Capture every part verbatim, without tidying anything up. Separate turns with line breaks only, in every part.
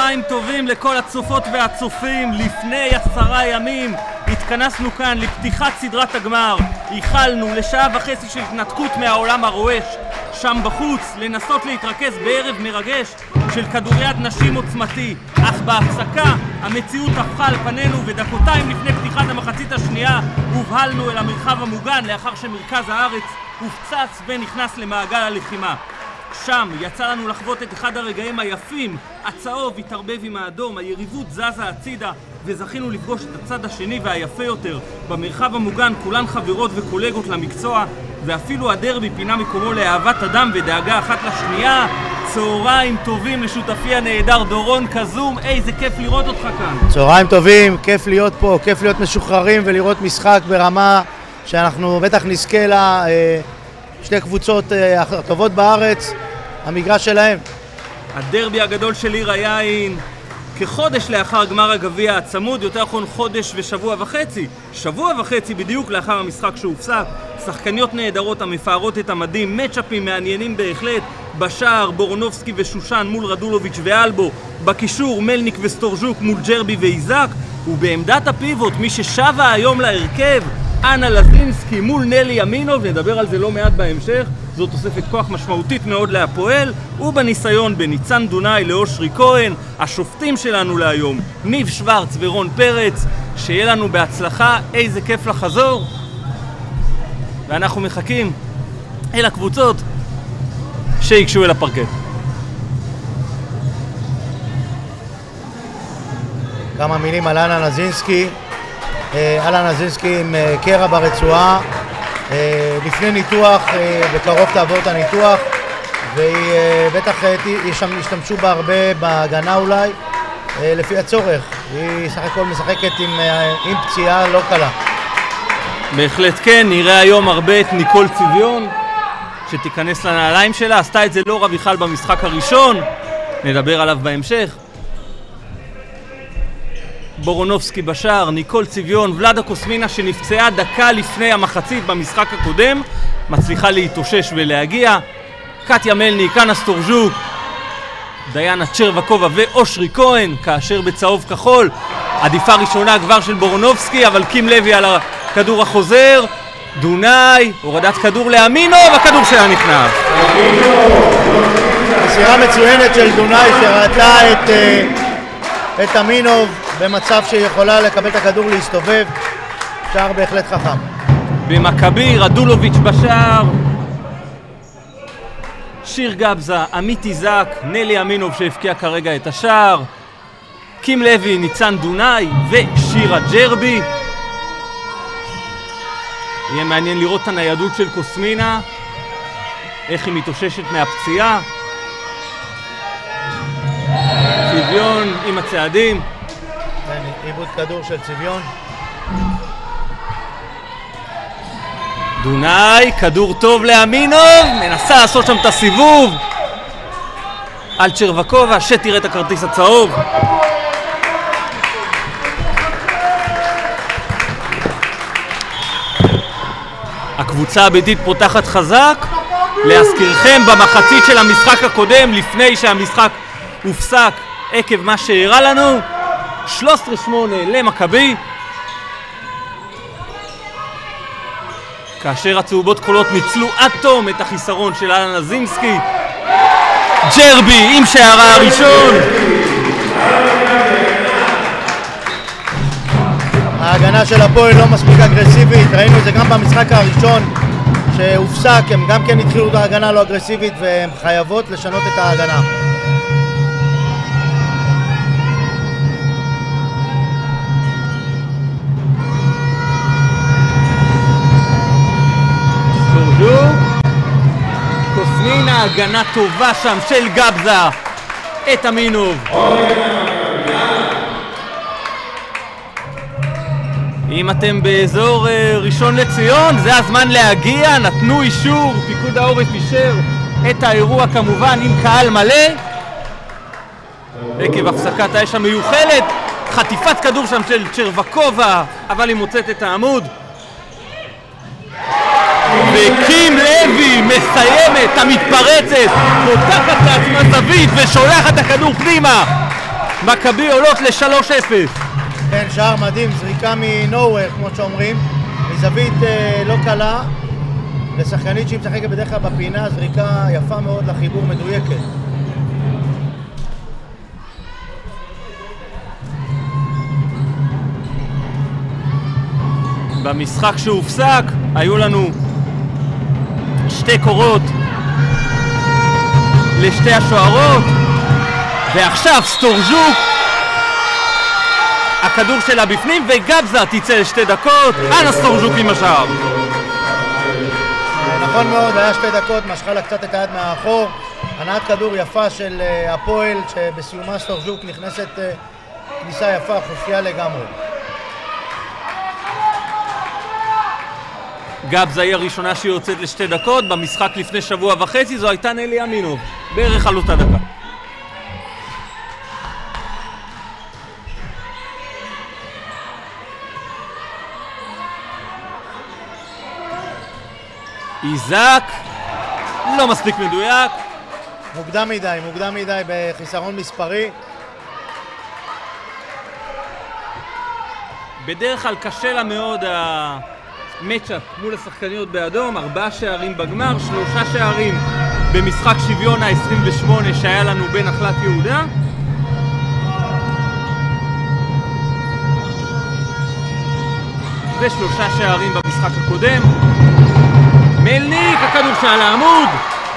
צהריים טובים לכל הצופות והצופים. לפני עשרה ימים התכנסנו כאן לפתיחת סדרת הגמר. ייחלנו לשעה וחצי של התנתקות מהעולם הרועש שם בחוץ, לנסות להתרכז בערב מרגש של כדוריד נשים עוצמתי, אך בהפסקה המציאות הפכה על פנינו, ודקותיים לפני פתיחת המחצית השנייה הובהלנו אל המרחב המוגן לאחר שמרכז הארץ הופצץ ונכנס למעגל הלחימה. שם יצא לנו לחוות את אחד הרגעים היפים. הצהוב התערבב עם האדום, היריבות זזה הצידה, וזכינו לפגוש את הצד השני והיפה יותר. במרחב המוגן כולן חברות וקולגות למקצוע, ואפילו הדרבי פינה מקומו לאהבת אדם ודאגה אחת לשנייה. צהריים טובים לשותפי הנהדר דורון קזום, איזה כיף לראות אותך כאן.
צהריים טובים, כיף להיות פה, כיף להיות משוחררים ולראות משחק ברמה שאנחנו בטח נזכה לה. שתי קבוצות הטובות בארץ, המגרש שלהם.
הדרבי הגדול של עיר היין, כחודש לאחר גמר הגביע הצמוד, יותר נכון חודש ושבוע וחצי, שבוע וחצי בדיוק לאחר המשחק שהופסק. שחקניות נהדרות המפארות את המדים, מצ'אפים מעניינים בהחלט. בשער בורונובסקי ושושן מול רדולוביץ' ואלבו, בקישור מלניק וסטורז'וק מול ג'רבי ואיזק, ובעמדת הפיבוט מי ששבה היום להרכב אנה לזינסקי מול נלי אמינוב, נדבר על זה לא מעט בהמשך. זו תוספת כוח משמעותית מאוד להפועל, ובניסיון בניצן דונאי לאושרי כהן. השופטים שלנו להיום ניב שוורץ ורון פרץ, שיהיה לנו בהצלחה, איזה כיף לחזור, ואנחנו מחכים אל הקבוצות שיקשו אל הפרקט.
כמה מילים על אנה לזינסקי. אנה לזינסקי עם קרע ברצועה, לפני ניתוח, בקרוב תעבור את הניתוח, והיא בטח ישתמשו בה הרבה בהגנה אולי, לפי הצורך. היא סך הכל משחקת עם, עם פציעה לא קלה.
בהחלט כן, נראה היום הרבה את ניקול צביון שתיכנס לנעליים שלה. עשתה את זה לא רע בכלל במשחק הראשון, נדבר עליו בהמשך. בורונובסקי בשער, ניקול צביון, ולדה קוסמינה שנפצעה דקה לפני המחצית במשחק הקודם, מצליחה להתאושש ולהגיע. קטיה מלניק, אנה סטורז'וק, דיינה צ'רבקובה ואושרי כהן, כאשר בצהוב כחול עדיפה ראשונה כבר של בורונובסקי, אבל קים לוי על הכדור החוזר. דונאי, הורדת כדור לאמינוב, הכדור שלה נכנס.
מסירה מצוינת של דונאי שראתה את, את אמינוב במצב שיכולה לקבל את הכדור להסתובב. שער בהחלט חכם.
במכבי רדולוביץ' בשער, שיר גבזה, עמית איזק, נלי אמינוב שהפקיע כרגע את השער, קים לוי, ניצן דונאי ושירה ג'רבי. יהיה מעניין לראות את הניידות של קוסמינה, איך היא מתאוששת מהפציעה. צביון עם הצעדים,
עיבוד כדור של צביון.
דונאי, כדור טוב לאמינוב, מנסה לעשות שם את הסיבוב על צ'רבקובה שתראה את הכרטיס הצהוב. הקבוצה הביתית פותחת חזק. להזכירכם, במחצית של המשחק הקודם, לפני שהמשחק הופסק עקב מה שהראה לנו, שלוש עשרה שמונה למכבי, כאשר הצהובות כחולות ניצלו עד תום את החיסרון של אנה לזינסקי. ג'רבי עם שערה הראשון.
ההגנה של הפועל לא מספיק אגרסיבית, ראינו את זה גם במשחק הראשון שהופסק, הם גם כן התחילו את ההגנה לא אגרסיבית והן חייבות לשנות את ההגנה.
קוסמינה, הגנה טובה שם של גבזה את אמינוב. אם אתם באזור ראשון לציון, זה הזמן להגיע. נתנו אישור, פיקוד העורף אישר את האירוע כמובן עם קהל מלא עקב הפסקת האש המיוחלת. חטיפת כדור שם של צ'רבקובה, אבל היא מוצאת את העמוד. וקים לוי מסיימת, המתפרצת, פותחת לעצמה זווית ושולחת את הכדור פנימה. מכבי עולות ל-שלוש אפס.
כן, שער מדהים, זריקה מנוהוור, כמו שאומרים, מזווית אה, לא קלה, לשחקנית שהיא משחקת בדרך כלל בפינה, זריקה יפה מאוד לחיבור, מדויקת.
במשחק שהופסק היו לנו שתי קורות לשתי השוערות, ועכשיו סטורז'וק, הכדור שלה בפנים, וגבזה תצא לשתי דקות. אנה סטורז'וק עם השער.
נכון מאוד, היה שתי דקות, משכה לה קצת את היד מהאחור. הנעת כדור יפה של הפועל, שבסיומה סטורז'וק נכנסת כניסה יפה, חופשיה לגמרי.
גבזה היא הראשונה שהיא יוצאת לשתי דקות. במשחק לפני שבוע וחצי זו הייתה נלי אמינוב, בערך על אותה דקה. איזק, לא מספיק מדויק.
מוקדם מדי, מוקדם מדי בחיסרון מספרי.
בדרך כלל קשה לה מאוד המצ'אפ מול השחקניות באדום. ארבעה שערים בגמר, שלושה שערים במשחק שוויון ה-עשרים ושמונה שהיה לנו בין נחלת יהודה. ושלושה שערים במשחק הקודם. מלניק, הכדור שעל העמוד.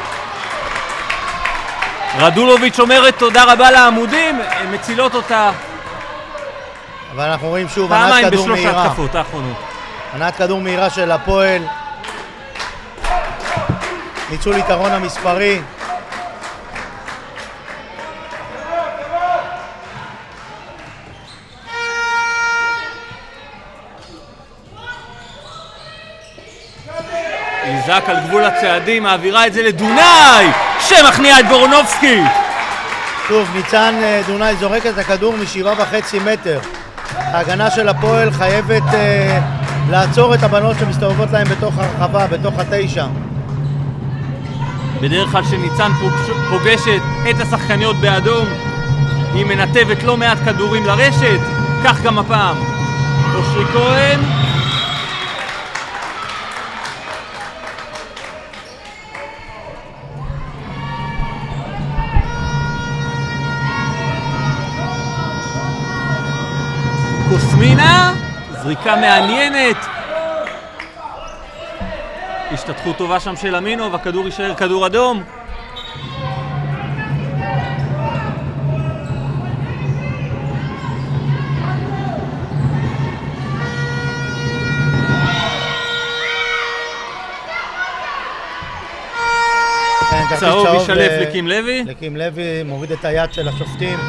רדולוביץ' אומרת תודה רבה לעמודים, הן מצילות אותה.
אבל אנחנו רואים שוב הנעת כדור מהירה.
פעמיים בשלוש התקפות האחרונות.
הנעת כדור מהירה של הפועל. ניצול יתרון המספרי.
איזק על גבול הצעדים, מעבירה את זה לדונאי, שמכניע את בורונובסקי.
שוב, ניצן דונאי זורק את הכדור משבעה וחצי מטר. ההגנה של הפועל חייבת uh, לעצור את הבנות שמסתובבות להם בתוך הרחבה, בתוך התשע.
בדרך כלל שניצן פוגש, פוגשת את השחקניות באדום, היא מנתבת לא מעט כדורים לרשת, כך גם הפעם. אושרי כהן. קוסמינה, זריקה מעניינת. השתתפות טובה שם של אמינוב, הכדור יישאר כדור אדום. צהוב ישלף לקים לוי.
לקים לוי מוריד את היד של השופטים.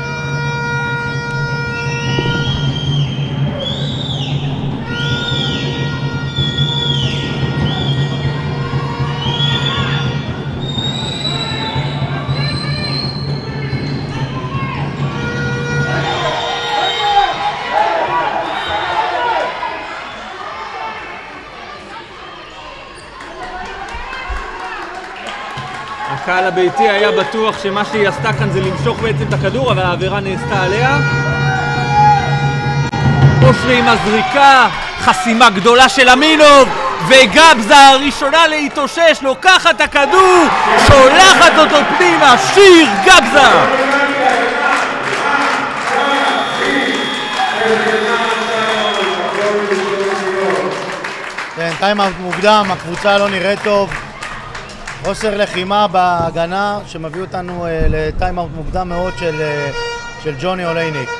הקהל הביתי היה בטוח שמה שהיא עשתה כאן זה למשוך בעצם את הכדור, אבל העבירה נעשתה עליה. אושרי עם הזריקה, חסימה גדולה של אמינוב, וגבזה הראשונה להתאושש, לוקחת את הכדור, שולחת אותו פנימה, שיר גבזה.
כן, טיימאוט מוקדם, הקבוצה לא נראית טוב. חוסר לחימה בהגנה שמביא אותנו uh, לטיימאוט מוקדם מאוד של, uh, של ג'וני אולייניק.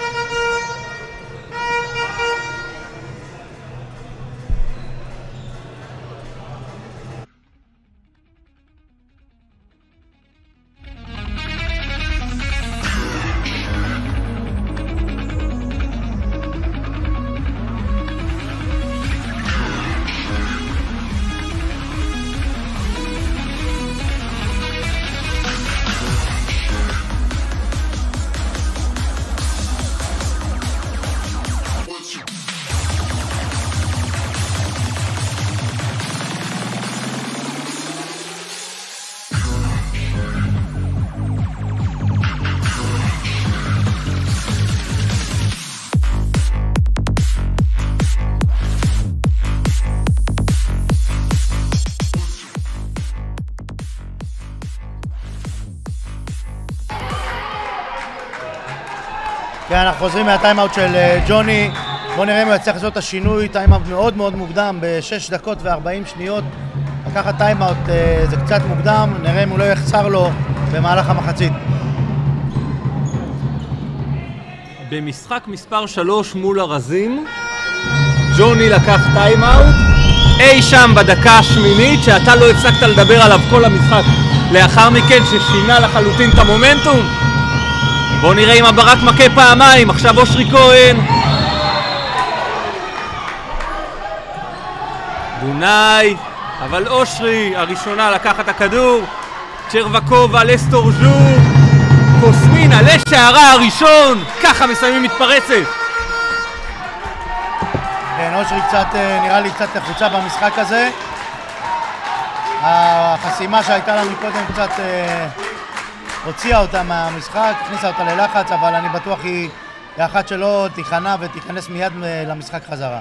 ואנחנו חוזרים מהטיימאוט של ג'וני. בואו נראה אם הוא יצליח לעשות את השינוי, טיימאוט מאוד מאוד מוקדם, ב-שש דקות ו-ארבעים שניות. לקחת טיימאוט זה קצת מוקדם, נראה אם הוא לא יחסר לו במהלך המחצית.
במשחק מספר שלוש מול הרזים, ג'וני לקח טיימאוט אי שם בדקה השמינית שאתה לא הפסקת לדבר עליו כל המשחק, לאחר מכן ששינה לחלוטין את המומנטום. בואו נראה אם הברק מכה פעמיים. עכשיו אושרי כהן, דונאי, אבל אושרי הראשונה לקחת הכדור. צ'רבקובה לסטורג'וק, קוסמינה לשערה הראשון. ככה מסיימים מתפרצת.
כן, אושרי קצת, נראה לי קצת לחוצה במשחק הזה. החסימה שהייתה לנו קודם קצת הוציאה אותה מהמשחק, הכניסה אותה ללחץ, אבל אני בטוח היא אחת שלא תיכנע ותיכנס מיד למשחק חזרה.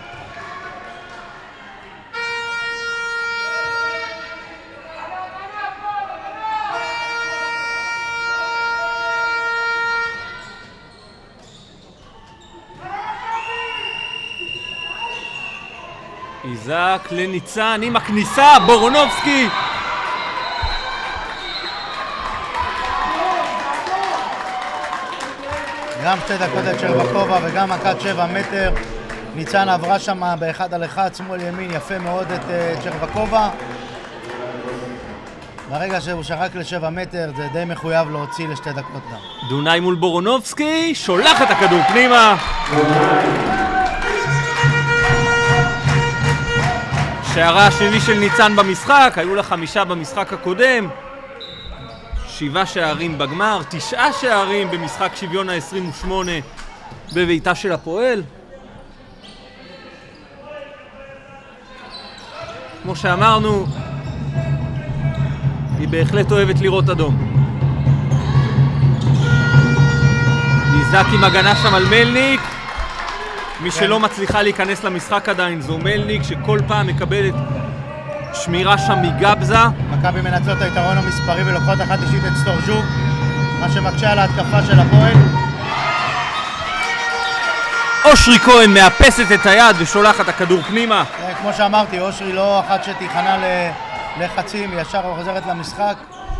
איזק לניצן עם הכניסה, בורונובסקי.
גם שתי דקות את צ'רבקובה וגם מכת שבע מטר. ניצן עברה שם באחד על אחד, שמאל ימין, יפה מאוד את uh, צ'רבקובה. ברגע שהוא שרק לשבע מטר זה די מחויב להוציא לשתי דקות גם.
דונאי מול בורונובסקי, שולח את הכדור פנימה. שערה השני של ניצן במשחק, היו לה חמישה במשחק הקודם. שבעה שערים בגמר, תשעה שערים במשחק שוויון ה-עשרים ושמונה בביתה של הפועל. כמו שאמרנו, היא בהחלט אוהבת לראות אדום. ניזק עם הגנה שם על מלניק. מי שלא מצליחה להיכנס למשחק עדיין זו מלניק, שכל פעם מקבלת שמירה שם מגבזה.
מכבי מנצלות את היתרון המספרי ולוקחות אחת אישית את סטורג'וק, מה שמקשה על ההתקפה של הפועל.
אושרי כהן מאפסת את היד ושולחת את הכדור פנימה.
כמו שאמרתי, אושרי לא אחת שתיכנע לחצים, ישר חוזרת למשחק.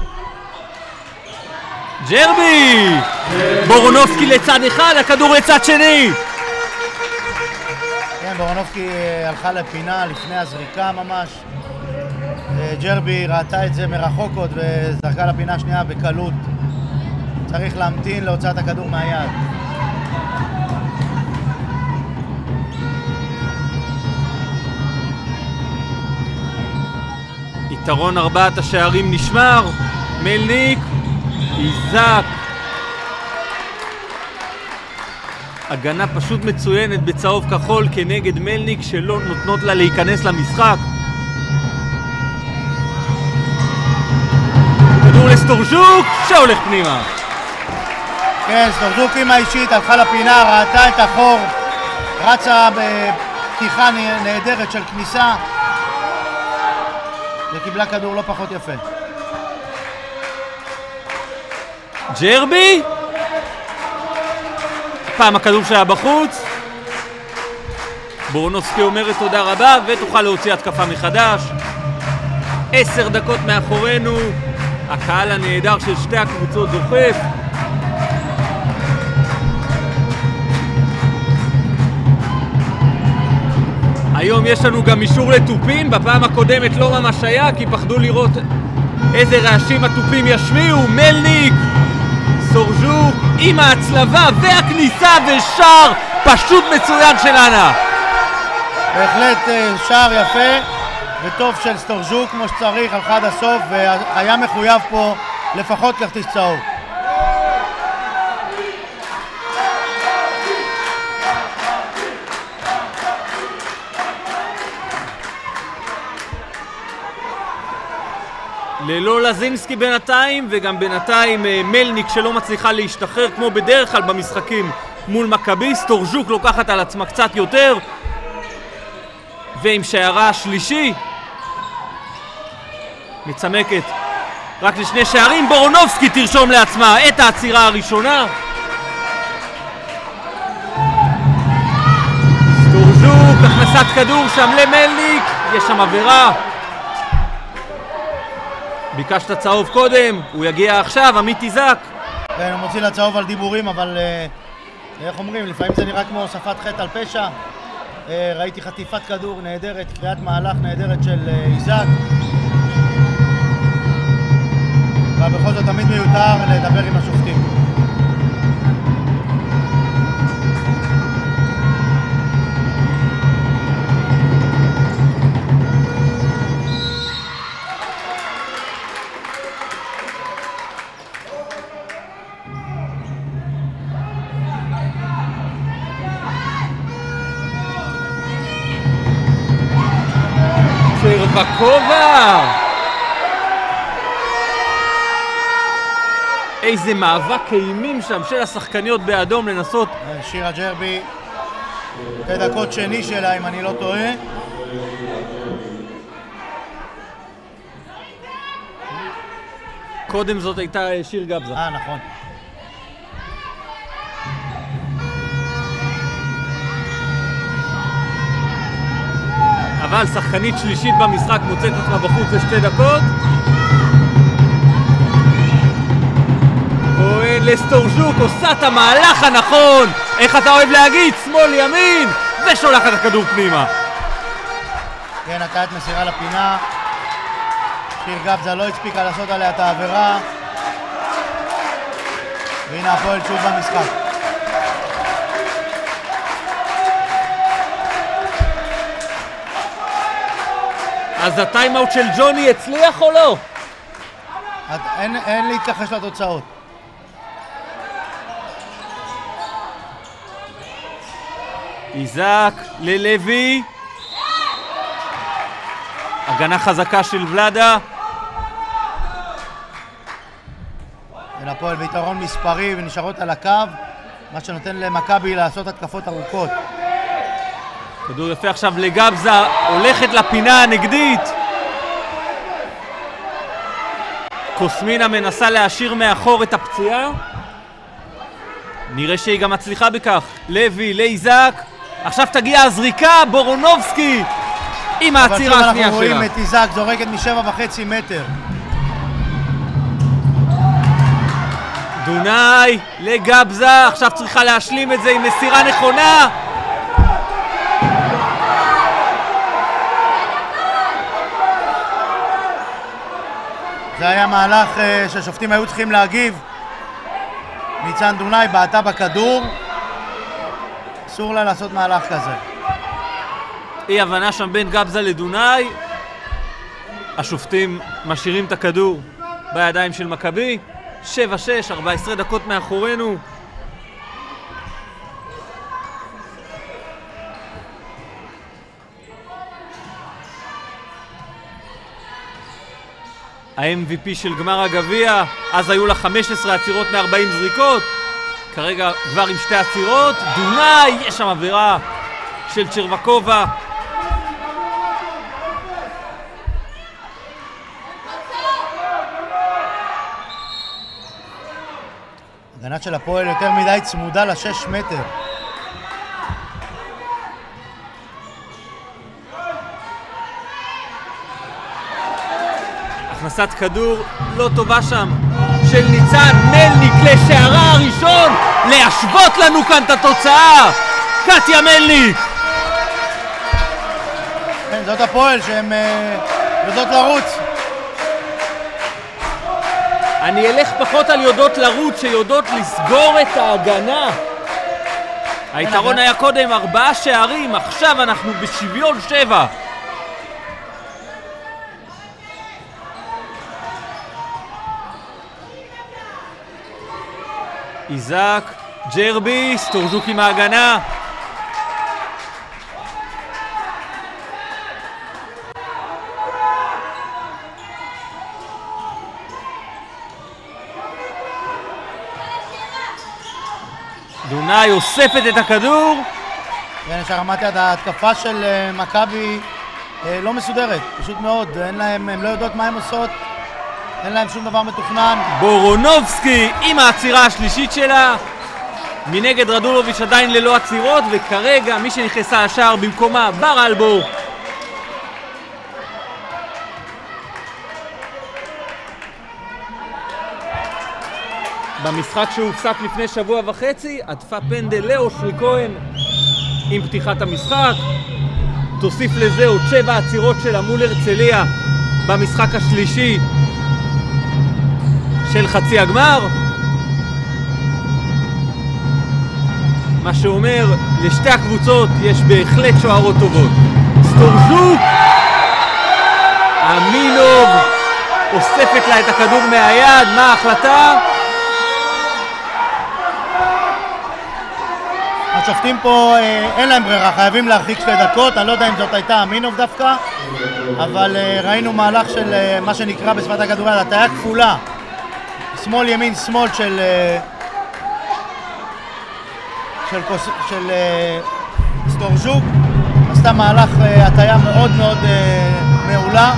ג'רבי! בורונובסקי לצד אחד, הכדור לצד שני.
כן, בורונובסקי הלכה לפינה לפני הזריקה ממש. ג'רבי ראתה את זה מרחוק עוד וזרקה לפינה השנייה בקלות. צריך להמתין להוצאת הכדור מהיד.
יתרון ארבעת השערים נשמר. מלניק, איזק. הגנה פשוט מצוינת בצהוב כחול כנגד מלניק שלא נותנות לה להיכנס למשחק. כדור לסטורג'וק שהולך פנימה.
כן, סטורג'וק עם האישית הלכה לפינה, ראתה את החור, רצה בפתיחה נהדרת של כניסה וקיבלה כדור לא פחות יפה.
ג'רבי? פעם הכדור שהיה בחוץ. בורונובסקי אומרת תודה רבה ותוכל להוציא התקפה מחדש. עשר דקות מאחורינו, הקהל הנהדר של שתי הקבוצות דוחף. היום יש לנו גם אישור לטופים, בפעם הקודמת לא ממש היה כי פחדו לראות איזה רעשים הטופים ישמיעו. מלניק, סטורג'וק עם ההצלבה והכניסה ושער פשוט מצוין של אנה.
בהחלט שער יפה וטוב של סטורג'וק כמו שצריך, הלכה עד הסוף והיה מחויב פה לפחות כרטיס צהוב.
ללא לזינסקי בינתיים, וגם בינתיים מלניק שלא מצליחה להשתחרר כמו בדרך כלל במשחקים מול מכבי. סטורג'וק לוקחת על עצמה קצת יותר, ועם שערה השלישי מצמקת רק לשני שערים. בורונובסקי תרשום לעצמה את העצירה הראשונה. הכנסת כדור שם למלניק, יש שם עבירה. ביקשת צהוב קודם, הוא יגיע עכשיו, עמית איזק.
כן, הוא מוציא לצהוב על דיבורים, אבל איך אומרים, לפעמים זה נראה כמו הוספת חטא על פשע. ראיתי חטיפת כדור נהדרת, קריאת מהלך נהדרת של איזק. אבל בכל זאת תמיד מיותר לדבר עם השופטים.
צ'רבקובה! איזה מאבק אימים שם של השחקניות באדום לנסות.
שירה ג'רבי, שתי דקות שני שלה אם אני לא טועה.
קודם זאת הייתה שיר גבזה.
אה, נכון.
אבל שחקנית שלישית במשחק מוצאת עצמה בחוץ לשתי דקות. כהן לסטורז'וק עושה את המהלך הנכון, איך אתה אוהב להגיד, שמאל ימין, ושולח את הכדור פנימה.
כן, הקעת מסירה לפינה. שיר גבזה לא הספיקה לעשות עליה את העבירה. והנה הפועל שוב במשחק.
אז הטיימאוט של ג'וני הצליח או לא?
אין, אין להתכחש לתוצאות.
איזק ללוי. הגנה חזקה של ולדה.
הפועל ביתרון מספרי ונשארות על הקו, מה שנותן למכבי לעשות התקפות ארוכות.
כדור יפה עכשיו לגבזה, הולכת לפינה הנגדית. קוסמינה מנסה להשאיר מאחור את הפציעה. נראה שהיא גם מצליחה בכך. לוי, לאיזק. עכשיו תגיע הזריקה, בורונובסקי עם העצירה השנייה שלה.
אנחנו רואים את איזק זורקת משבע וחצי מטר.
דונאי לגבזה, עכשיו צריכה להשלים את זה עם מסירה נכונה.
זה היה מהלך uh, שהשופטים היו צריכים להגיב. ניצן דונאי בעטה בכדור, אסור לה לעשות מהלך כזה.
אי הבנה שם בין גבזה לדונאי. השופטים משאירים את הכדור בידיים של מכבי. שבע שש, ארבע עשרה דקות מאחורינו. ה-אם וי פי של גמר הגביע, אז היו לה חמש עשרה עצירות מ-ארבעים זריקות, כרגע כבר עם שתי עצירות. דונאי, יש שם עבירה של צ'רבקובה.
הגנת של הפועל יותר מדי צמודה לשש מטר.
הכנסת כדור לא טובה שם של ניצן מלניק לשערה הראשון, להשוות לנו כאן את התוצאה. קטיה מלניק.
כן, זאת הפועל שהן uh, יודעות לרוץ.
אני אלך פחות על יודעות לרוץ, שיודעות לסגור את ההגנה. היתרון היה קודם ארבעה שערים, עכשיו אנחנו בשוויון שבע. איזק, ג'רבי, סטורז'וק עם ההגנה. דונאי אוספת את הכדור.
כן, שרמת יד, ההתקפה של uh, מכבי uh, לא מסודרת, פשוט מאוד. אין להם, הם לא יודעות מה הם עושות. אין להם שום דבר מתוכנן.
בורונובסקי עם העצירה השלישית שלה. מנגד רדולוביץ' עדיין ללא עצירות, וכרגע מי שנכנסה השער במקומה בר אלבו. במשחק שהופסק לפני שבוע וחצי, עטפה פנדל לאושרי כהן עם פתיחת המשחק. תוסיף לזה עוד שבע עצירות שלה מול הרצליה במשחק השלישי של חצי הגמר. מה שאומר, לשתי הקבוצות יש בהחלט שוערות טובות. סטורז'וק! אמינוב אוספת לה את הכדור מהיד, מה ההחלטה?
השופטים פה אין להם ברירה, חייבים להרחיק שתי דקות, אני לא יודע אם זאת הייתה אמינוב דווקא, אבל ראינו מהלך של מה שנקרא בשפת הכדורגל, הטיה כפולה, שמאל ימין שמאל של של, של סטורז'וק, עשתה מהלך הטיה מאוד מאוד מעולה.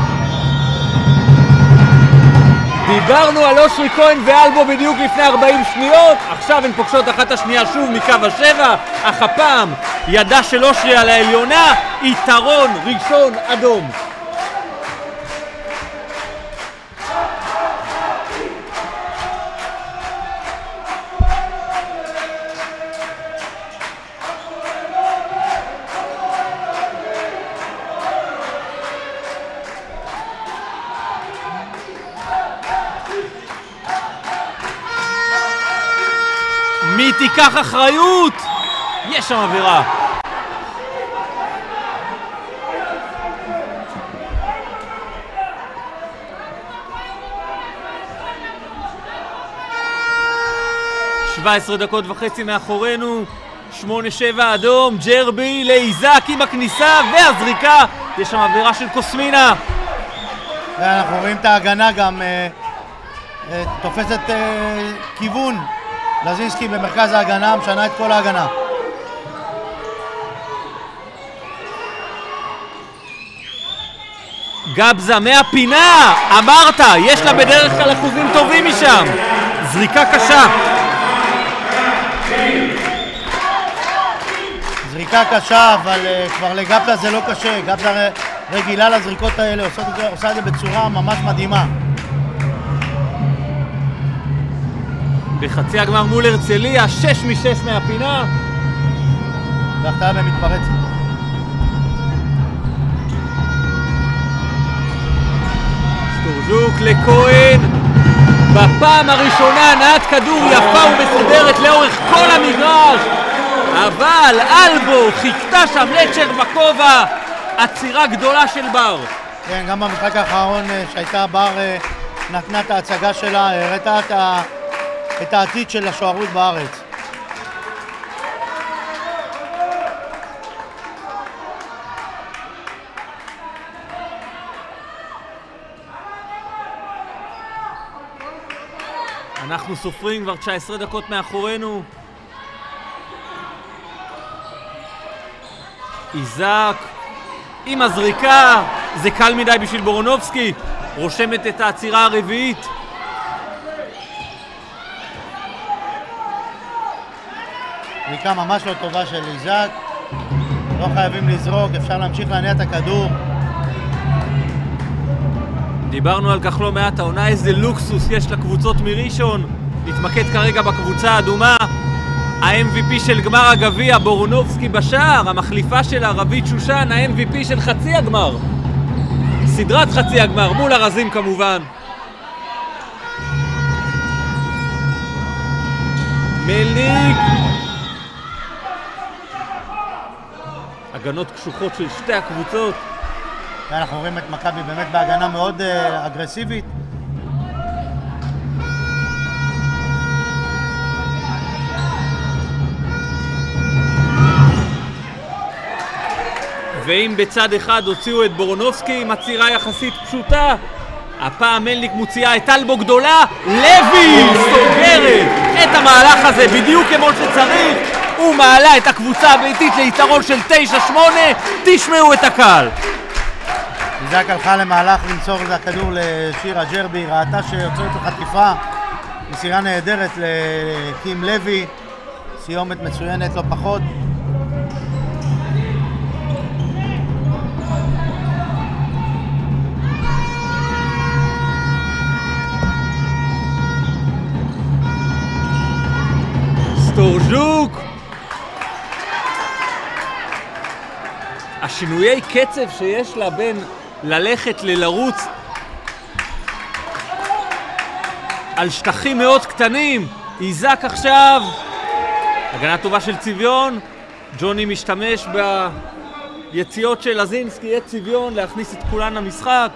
דיברנו על אושרי כהן ואלבו בדיוק לפני ארבעים שניות, עכשיו הן פוגשות אחת השנייה שוב מקו השבע, אך הפעם ידה של אושרי על העליונה, יתרון ראשון אדום. מי תיקח אחריות? יש שם עבירה. שבע עשרה דקות וחצי מאחורינו, שמונה שבע אדום, ג'רבי לאיזק עם הכניסה והזריקה, יש שם עבירה של קוסמינה.
אנחנו רואים את ההגנה גם אה, אה, תופסת אה, כיוון. לזינסקי במרכז ההגנה, משנה את כל ההגנה.
גבזה מהפינה, אמרת, יש לה בדרך כלל אחוזים טובים משם. זריקה קשה.
זריקה קשה, אבל uh, כבר לגבזה זה לא קשה. גבזה רגילה לזריקות האלה, עושה את זה, עושה את זה בצורה ממש מדהימה.
בחצי הגמר מול הרצליה, שש משש מהפינה.
והחטאה במתפרצת.
סטורז'וק לכהן. בפעם הראשונה נעת כדור יפה ומסודרת לאורך כל המגרש. אבל אלבו חיכתה שם לצ'ר בכובע. עצירה גדולה של בר.
כן, גם במשחק האחרון שהייתה בר נתנה את ההצגה שלה, הראתה את ה... את העתיד של השוערות בארץ.
אנחנו סופרים כבר תשע עשרה דקות מאחורינו. איזק עם הזריקה, זה קל מדי בשביל בורונובסקי, רושמת את העצירה הרביעית.
זריקה ממש לא טובה של איזק, לא חייבים לזרוק, אפשר להמשיך להניע את הכדור.
דיברנו על כך לא מעט, העונה איזה לוקסוס יש לקבוצות מראשון. נתמקד כרגע בקבוצה האדומה. ה-אם וי פי של גמר הגביע, בורונובסקי בשער, המחליפה שלה רבית שושן, ה-אם וי פי של חצי הגמר. סדרת חצי הגמר, מול הרזים כמובן. מליק. הגנות קשוחות של שתי הקבוצות.
אנחנו רואים את מכבי באמת בהגנה מאוד uh, אגרסיבית.
ואם בצד אחד הוציאו את בורונובסקי עם עצירה יחסית פשוטה, הפעם מליק מוציאה את אלבו גדולה, לוי סוגרת את המהלך הזה בדיוק כמו שצריך. הוא מעלה את הקבוצה הביתית ליתרון של תשע שמונה, תשמעו את הקהל.
איזק הלכה למהלך למסור את הכדור לשירה ג'רבי, ראתה שיוצאת לחטיפה, מסירה נהדרת לקים לוי, סיומת מצוינת, לא פחות.
סטורז'וק! השינויי קצב שיש לה בין ללכת ללרוץ על שטחים מאוד קטנים. איזק עכשיו, הגנה טובה של צביון. ג'וני משתמש ביציאות של לזינסקי, יהיה צביון להכניס את כולן למשחק.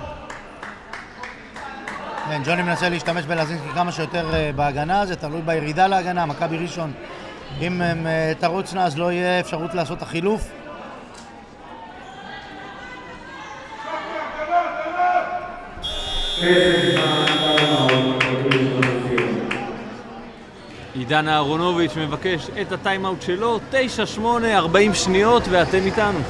כן, ג'וני מנסה להשתמש בלזינסקי כמה שיותר בהגנה, זה תלוי בירידה להגנה. מכבי ראשון, אם הם תרוצנה אז לא יהיה אפשרות לעשות החילוף.
עידן אהרונוביץ' מבקש את הטיימאוט שלו. תשע שמונה, ארבעים שניות ואתם איתנו.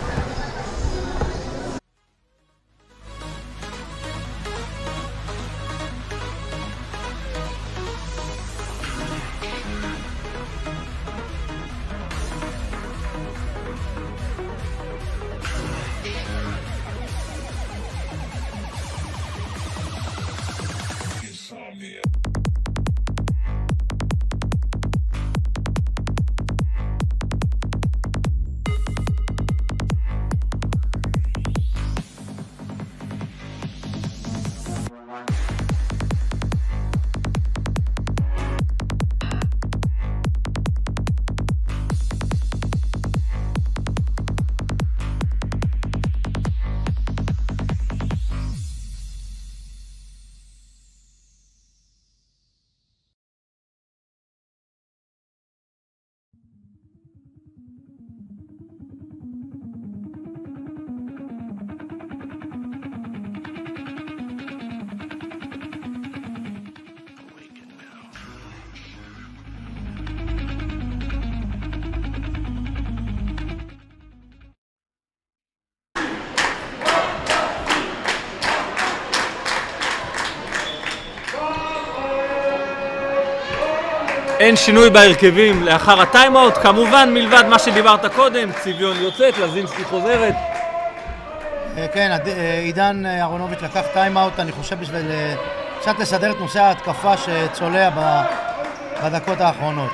אין שינוי בהרכבים לאחר הטיימאוט, כמובן מלבד מה שדיברת קודם, צביון יוצאת, לזינסקי חוזרת.
כן, עידן אהרונוביץ' לקח טיימאוט, אני חושב בשביל קצת לסדר את נושא ההתקפה שצולע בדקות האחרונות.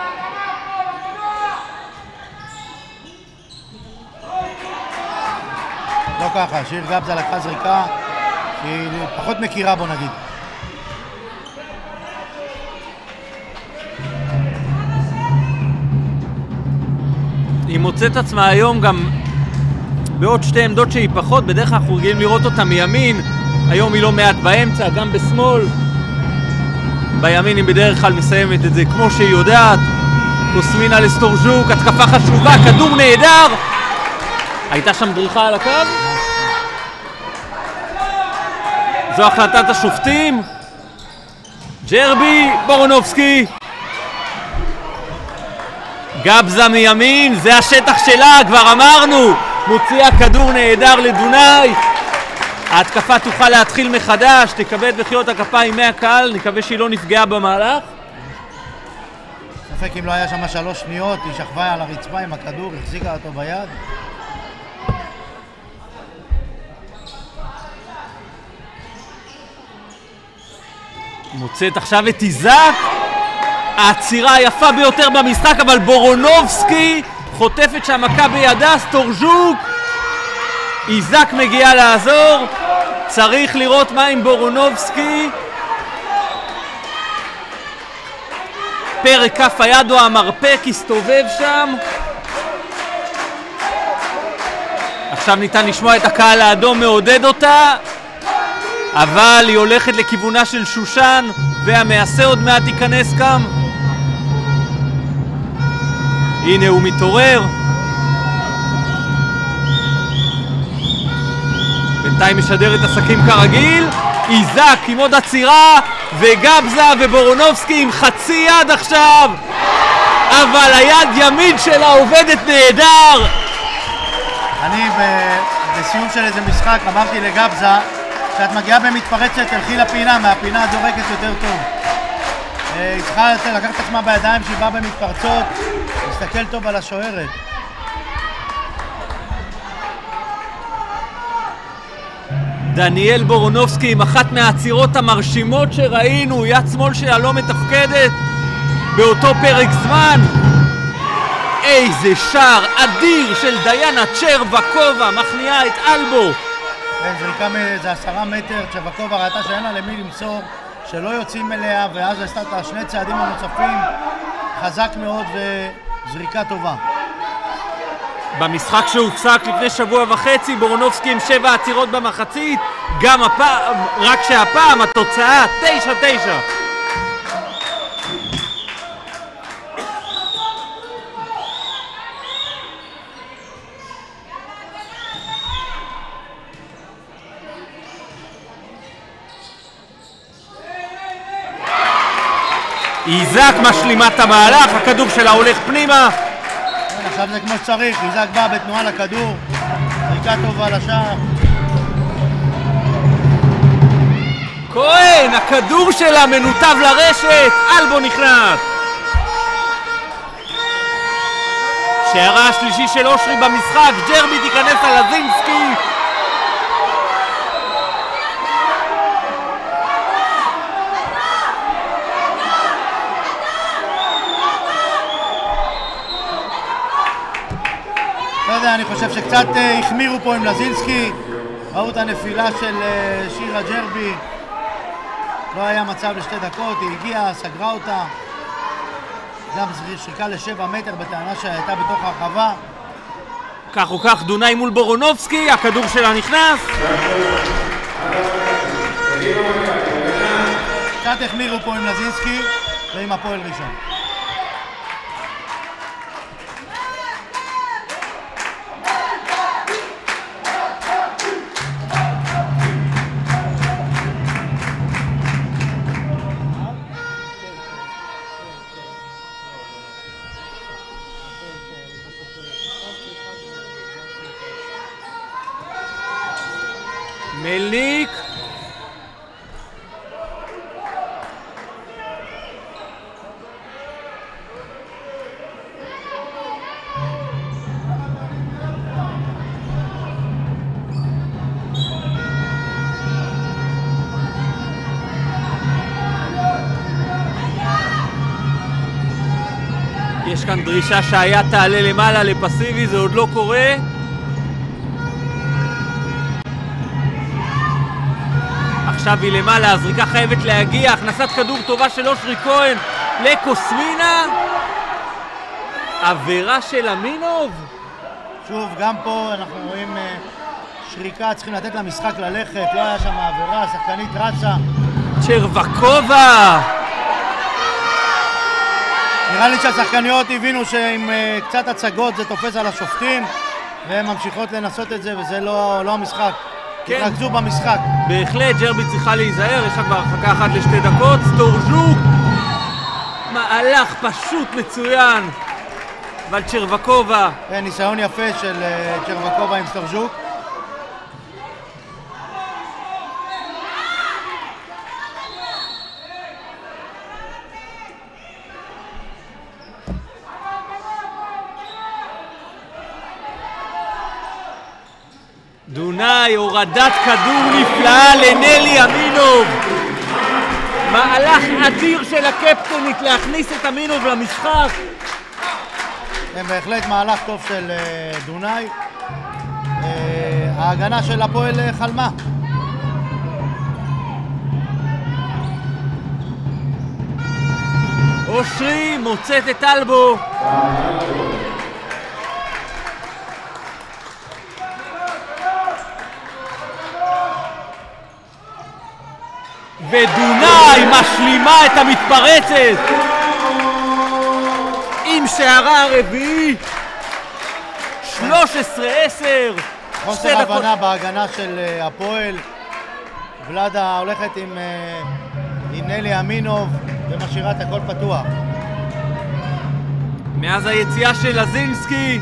לא ככה, שיר גבזה לקחה זריקה שהיא פחות מכירה, בוא נגיד.
היא מוצאת עצמה היום גם בעוד שתי עמדות שהיא פחות, בדרך כלל אנחנו רגילים לראות אותה מימין, היום היא לא מעט באמצע, גם בשמאל. בימין היא בדרך כלל מסיימת את זה כמו שהיא יודעת. קוסמינה לסטורז'וק, התקפה חשובה, כדור נהדר. הייתה שם דריכה על הקו. זו החלטת השופטים. ג'רבי, בורונובסקי. גבזה מימין, זה השטח שלה, כבר אמרנו. מוציאה כדור נהדר לדונאי. ההתקפה תוכל להתחיל מחדש, תקבל את מחיאות הכפיים מהקהל, נקווה שהיא לא נפגעה במהלך.
ספק אם לא היה שם שלוש שניות, היא שכבה על הרצפה עם הכדור, החזיקה אותו ביד.
מוצאת עכשיו את איזק, העצירה היפה ביותר במשחק, אבל בורונובסקי חוטפת שהמכה בידה, סטורז'וק. איזק מגיע לעזור, צריך לראות מה עם בורונובסקי. פרק כף היד או המרפק הסתובב שם. עכשיו ניתן לשמוע את הקהל האדום מעודד אותה, אבל היא הולכת לכיוונה של שושן, והמעשה עוד מעט ייכנס כאן. הנה הוא מתעורר. בינתיים משדר את עסקים כרגיל. איזק עם עוד עצירה, וגבזה ובורונובסקי עם חצי יד עכשיו, אבל היד ימין שלה עובדת נהדר.
אני בסיום של איזה משחק אמרתי לגבזה, כשאת מגיעה במתפרצת תלכי לפינה, מהפינה את זורקת יותר טוב. היא צריכה לקחת את עצמה בידיים שהיא באה במתפרצות, להסתכל טוב על השוערת.
דניאל בורונובסקי עם אחת מהעצירות המרשימות שראינו, יד שמאל שלה לא מתפקדת באותו פרק זמן. איזה שער אדיר של דיינה צ'רבקובה, מכניעה את אלבו.
כן, זריקה זה עשרה מטר, צ'רבקובה ראתה שאין לה למי למסור, שלא יוצאים אליה, ואז עשתה את השני צעדים הנוספים, חזק מאוד וזריקה טובה.
במשחק שהופסק לפני שבוע וחצי, בורונובסקי עם שבע עצירות במחצית, גם הפעם, רק שהפעם התוצאה תשע תשע. איזק משלימה את המהלך, הכדור שלה הולך פנימה.
עכשיו זה כמו שצריך, איזק בא בתנועה לכדור, זריקה טובה לשער.
כהן, הכדור שלה מנותב לרשת, אלבו נכנס. שערה השלישי של אושרי במשחק, ג'רבי תיכנס על לזינסקי.
אני חושב שקצת החמירו פה עם לזינסקי, ראו את הנפילה של שירה ג'רבי, לא היה מצב לשתי דקות, היא הגיעה, סגרה אותה, גם שריקה לשבע מטר בטענה שהייתה בתוך הרחבה.
כך או כך דונאי מול בורונובסקי, הכדור שלה נכנס.
קצת החמירו פה עם לזינסקי ועם הפועל ראשון.
מליק יש כאן דרישה שהיה תעלה למעלה לפסיבי, זה עוד לא קורה. עכשיו היא למעלה, הזריקה חייבת להגיע, הכנסת כדור טובה של אושרי כהן לקוסמינה. עבירה של אמינוב.
שוב, גם פה אנחנו רואים שריקה, צריכים לתת למשחק ללכת, לא היה שם עבירה, השחקנית רצה.
צ'רבקובה.
נראה לי שהשחקניות הבינו שעם קצת הצגות זה תופס על השופטים, והן ממשיכות לנסות את זה, וזה לא, לא המשחק. כן. התרכזו במשחק.
בהחלט, ג'רבי צריכה להיזהר, יש לה כבר הרחקה אחת לשתי דקות. סטורז'וק, מהלך פשוט מצוין, אבל צ'רבקובה.
כן, ניסיון יפה של uh, צ'רבקובה עם סטורז'וק.
דונאי, הורדת כדור נפלאה לנלי אמינוב. מהלך אדיר של הקפטנית להכניס את אמינוב למשחק.
כן, בהחלט מהלך טוב של uh, דונאי. Uh, ההגנה של הפועל uh, חלמה.
אושרי מוצאת את אלבו. ודונאי משלימה את המתפרצת עם שערה הרביעי. שלוש עשרה עשר.
חוסר הבנה בהגנה של הפועל. ולדה הולכת עם, עם נלי אמינוב ומשאירה את הכל פתוח.
מאז היציאה של לזינסקי,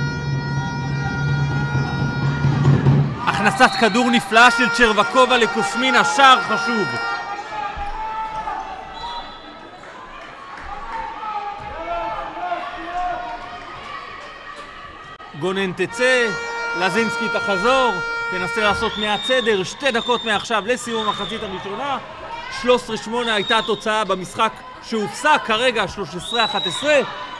הכנסת כדור נפלאה של צ'רבקובה לקוסמינה, שער חשוב. גונן תצא, לזינסקי תחזור, תנסה לעשות מעט סדר, שתי דקות מעכשיו לסיום המחצית הראשונה. שלוש עשרה שמונה הייתה התוצאה במשחק שהופסק כרגע, שלוש עשרה אחת עשרה.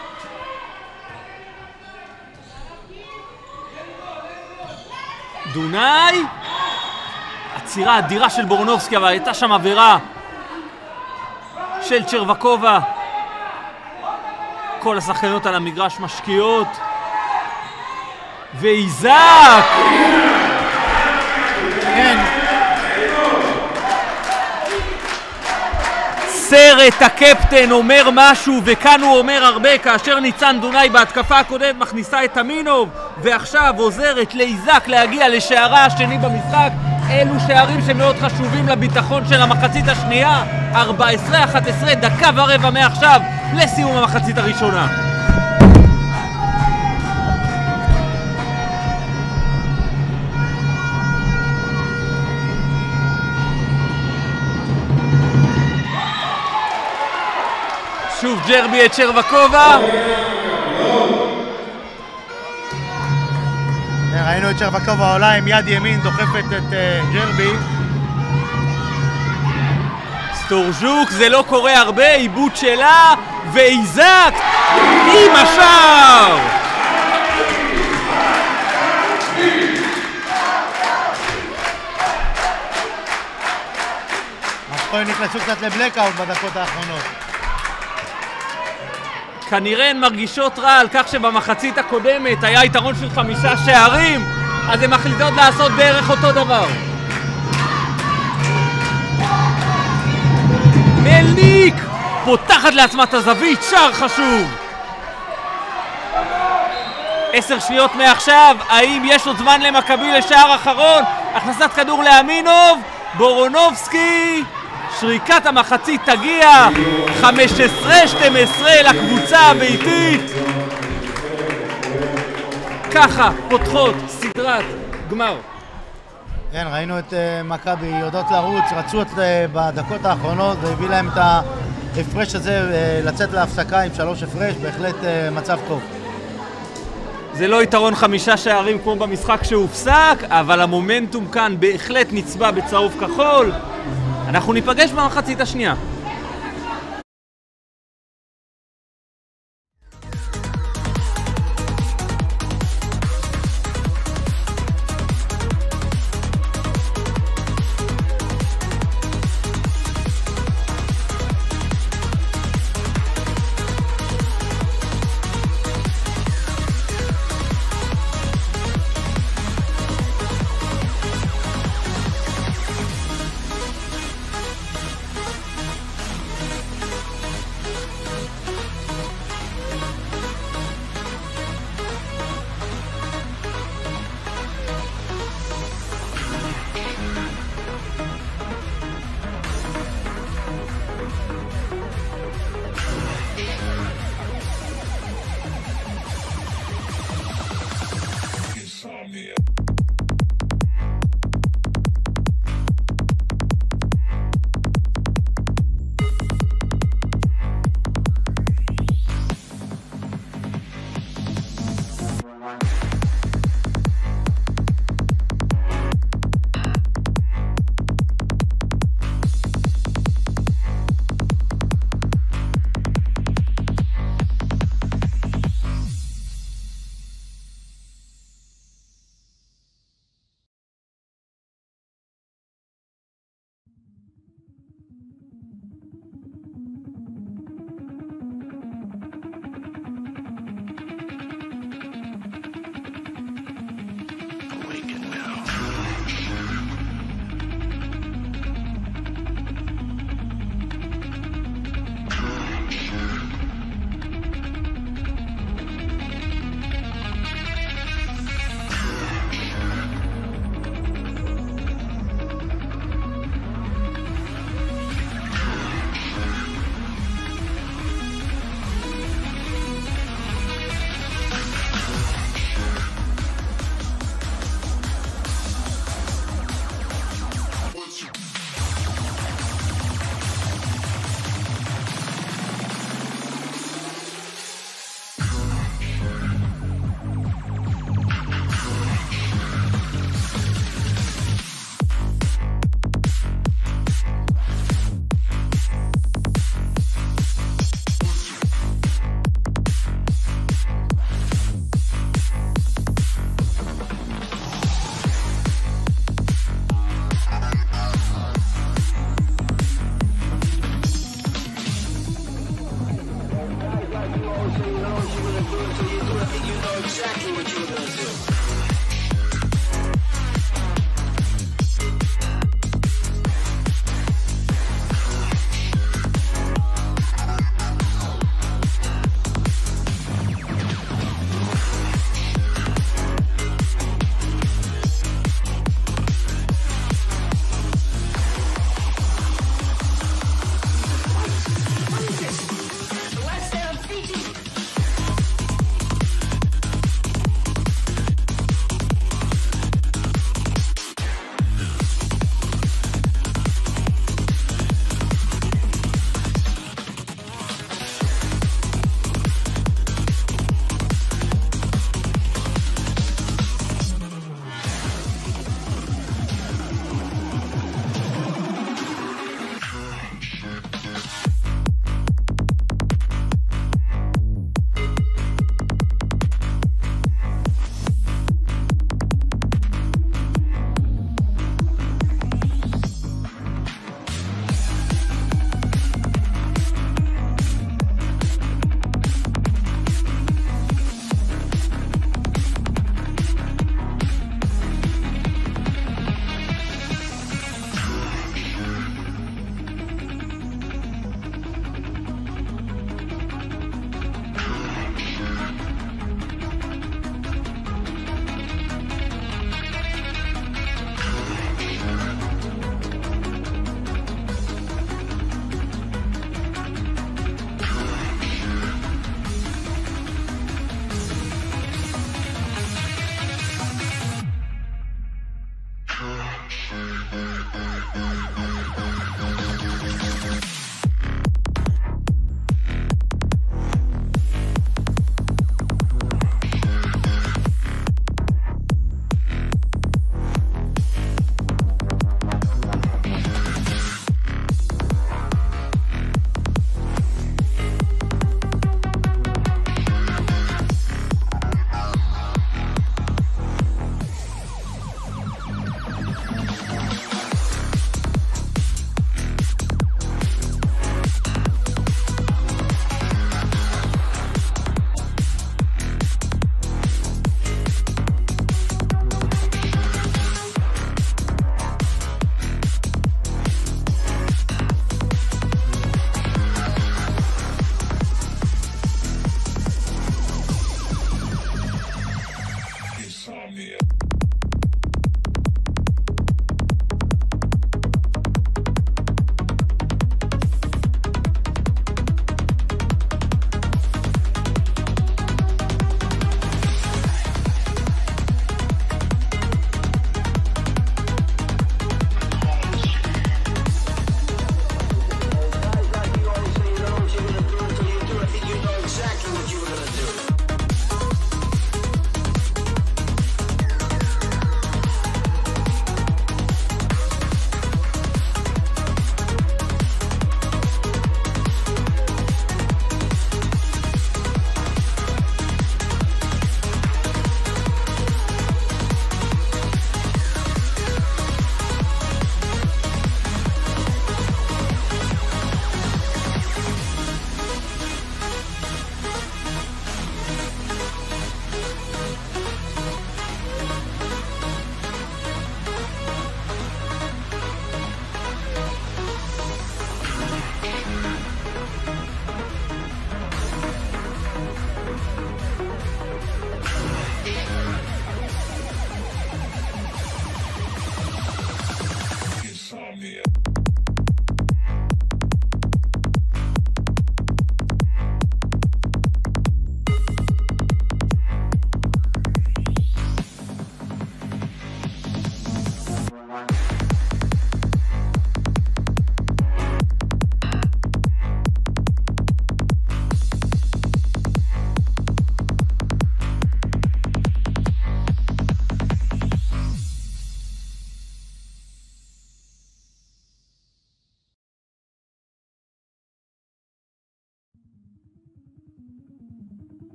דונאי, עצירה אדירה של בורנובסקי, אבל הייתה שם עבירה של צ'רבקובה. כל השחקנות על המגרש משקיעות, ואיזק!
כן.
סרט הקפטן אומר משהו, וכאן הוא אומר הרבה, כאשר ניצן דונאי בהתקפה הקודמת מכניסה את אמינוב, ועכשיו עוזרת לאיזק להגיע לשערה השני במשחק. אלו שערים שמאוד חשובים לביטחון של המחצית השנייה. ארבע עשרה אחת עשרה, דקה ורבע מעכשיו לסיום המחצית הראשונה. שוב ג'רבי את צ'רבקובה.
ראינו את צ'רבקובה עולה עם יד ימין, דוחפת את uh, ג'רבי.
סטורז'וק, זה לא קורה הרבה, עיבוד שלה, ואיזק עם השער!
הפועל נכנסו קצת לבלקאוט בדקות האחרונות.
כנראה הן מרגישות רע על כך שבמחצית הקודמת היה יתרון של חמישה שערים, אז הן מחליטות לעשות בערך אותו דבר. מלניק פותחת לעצמה את הזווית, שער חשוב. עשר שניות מעכשיו, האם יש עוד זמן למכבי לשער אחרון? הכנסת כדור לאמינוב, בורונובסקי, שריקת המחצית תגיע, חמש עשרה שתים עשרה לקבוצה הביתית. ככה פותחות סדרת גמר.
כן, ראינו את uh, מכבי יודעות לרוץ, רצו את, uh, בדקות האחרונות והביא להם את ההפרש הזה uh, לצאת להפסקה עם שלוש הפרש, בהחלט uh, מצב טוב.
זה לא יתרון חמישה שערים כמו במשחק שהופסק, אבל המומנטום כאן בהחלט נצבע בצהוב כחול. אנחנו ניפגש במחצית השנייה.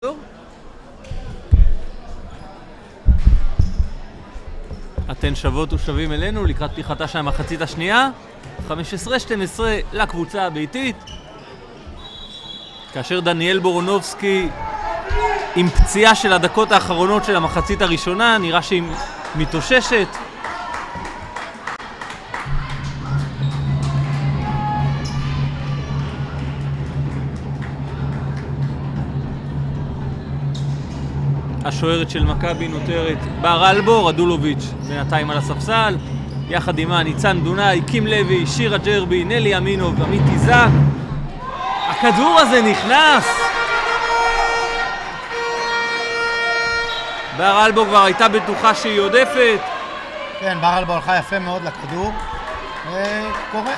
טוב. אתן שוות ושווים אלינו לקראת פתיחתה של המחצית השנייה. חמש עשרה שתים עשרה לקבוצה הביתית. כאשר דניאל בורונובסקי עם פציעה של הדקות האחרונות של המחצית הראשונה, נראה שהיא מתאוששת. השוערת של מכבי נותרת בר אלבו, רדולוביץ' בינתיים על הספסל, יחד עמה ניצן דונאי, קים לוי, שירה ג'רבי, נלי אמינוב, עמית איזק. הכדור הזה נכנס! בר אלבו כבר הייתה בטוחה שהיא עודפת.
כן, בר אלבו הלכה יפה מאוד לכדור. קורה.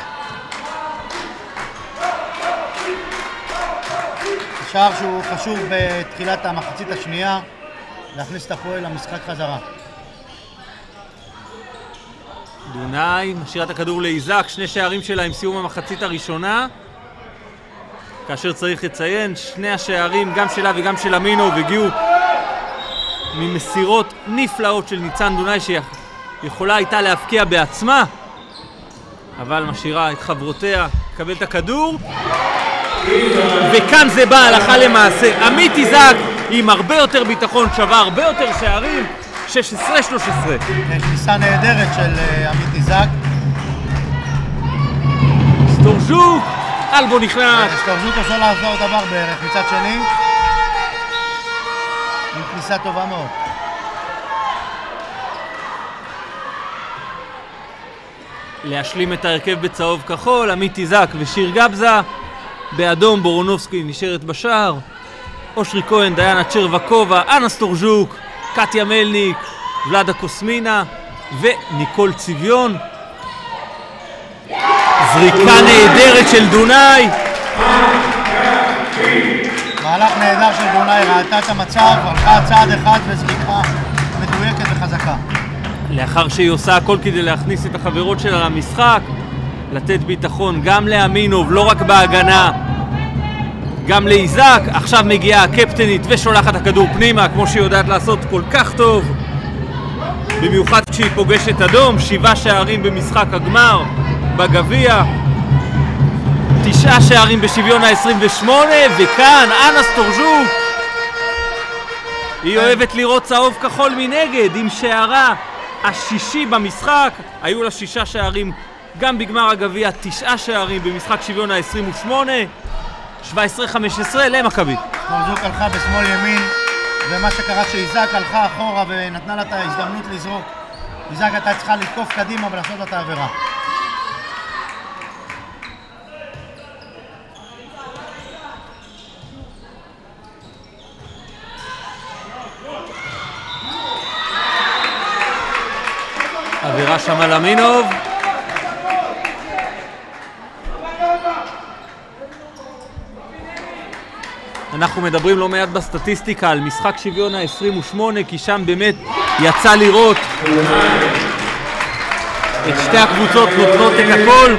שער שהוא חשוב בתחילת המחצית השנייה, להכניס את הפועל למשחק חזרה.
דונאי משאירה את הכדור לאיזק, שני שערים שלה עם סיום המחצית הראשונה. כאשר צריך לציין, שני השערים, גם שלה וגם של אמינוב, הגיעו ממסירות נפלאות של ניצן דונאי, שיכולה הייתה להפקיע בעצמה, אבל משאירה את חברותיה, קבל את הכדור. וכאן זה בא הלכה למעשה. עמית איזק עם הרבה יותר ביטחון, שווה הרבה יותר שערים. שש עשרה שלוש עשרה.
כניסה נהדרת של עמית איזק.
סטורז'וק, אלבו נכנס.
סטורז'וק עושה לעזור דבר בערך מצד שני. עם כניסה טובה מאוד.
להשלים את ההרכב בצהוב כחול, עמית איזק ושיר גבזה. באדום בורונובסקי נשארת בשער. אושרי כהן, דיינה צ'רבקובה, אנה סטורז'וק, קטיה מלניק, ולדה קוסמינה וניקול צביון. זריקה נהדרת של דונאי.
מהלך נהדר של דונאי, ראתה את המצב, הלכה צעד אחד וזריקה מדויקת וחזקה.
לאחר שהיא עושה הכל כדי להכניס את החברות שלה למשחק, לתת ביטחון גם לאמינוב, לא רק בהגנה, גם לאיזק. עכשיו מגיעה הקפטנית ושולחת הכדור פנימה, כמו שהיא יודעת לעשות כל כך טוב, במיוחד כשהיא פוגשת אדום. שבעה שערים במשחק הגמר בגביע, תשעה שערים בשוויון ה-עשרים ושמונה, וכאן אנה סטורז'וק, היא אוהבת לראות צהוב כחול מנגד, עם שערה השישי במשחק. היו לה שישה שערים גם בגמר הגביע, תשעה שערים במשחק שוויון ה-עשרים ושמונה. שבע עשרה חמש עשרה למכבי.
סטורז'וק הלכה בשמאל ימין, ומה שקרה שאיזק הלכה אחורה ונתנה לה את ההזדמנות לזרוק. איזק הייתה צריכה לתקוף קדימה ולעשות את העבירה.
עבירה שם על אמינוב. אנחנו מדברים לא מעט בסטטיסטיקה על משחק שוויון ה-עשרים ושמונה, כי שם באמת יצא לראות את שתי הקבוצות נותנות את הכל.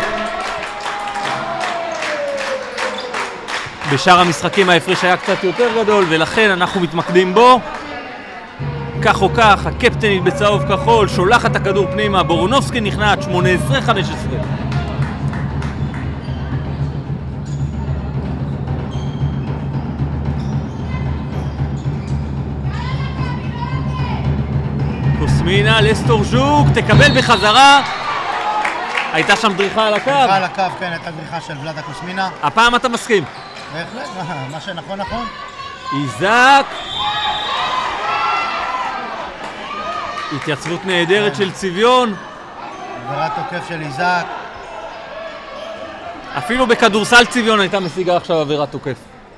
בשאר המשחקים ההפרש היה קצת יותר גדול, ולכן אנחנו מתמקדים בו. כך או כך, הקפטנית בצהוב כחול שולחת את הכדור פנימה, בורונובסקי נכנעת, שמונה עשרה חמש עשרה. קוסמינה לסטורז'וק, תקבל בחזרה. הייתה שם דריכה על הקו.
דריכה על הקו, כן, הייתה דריכה של ולדה קוסמינה.
הפעם אתה מסכים?
בהחלט, מה שנכון נכון.
איזק. התייצבות נהדרת של צביון.
עבירת תוקף של איזק.
אפילו בכדורסל צביון הייתה משיגה עכשיו עבירת תוקף.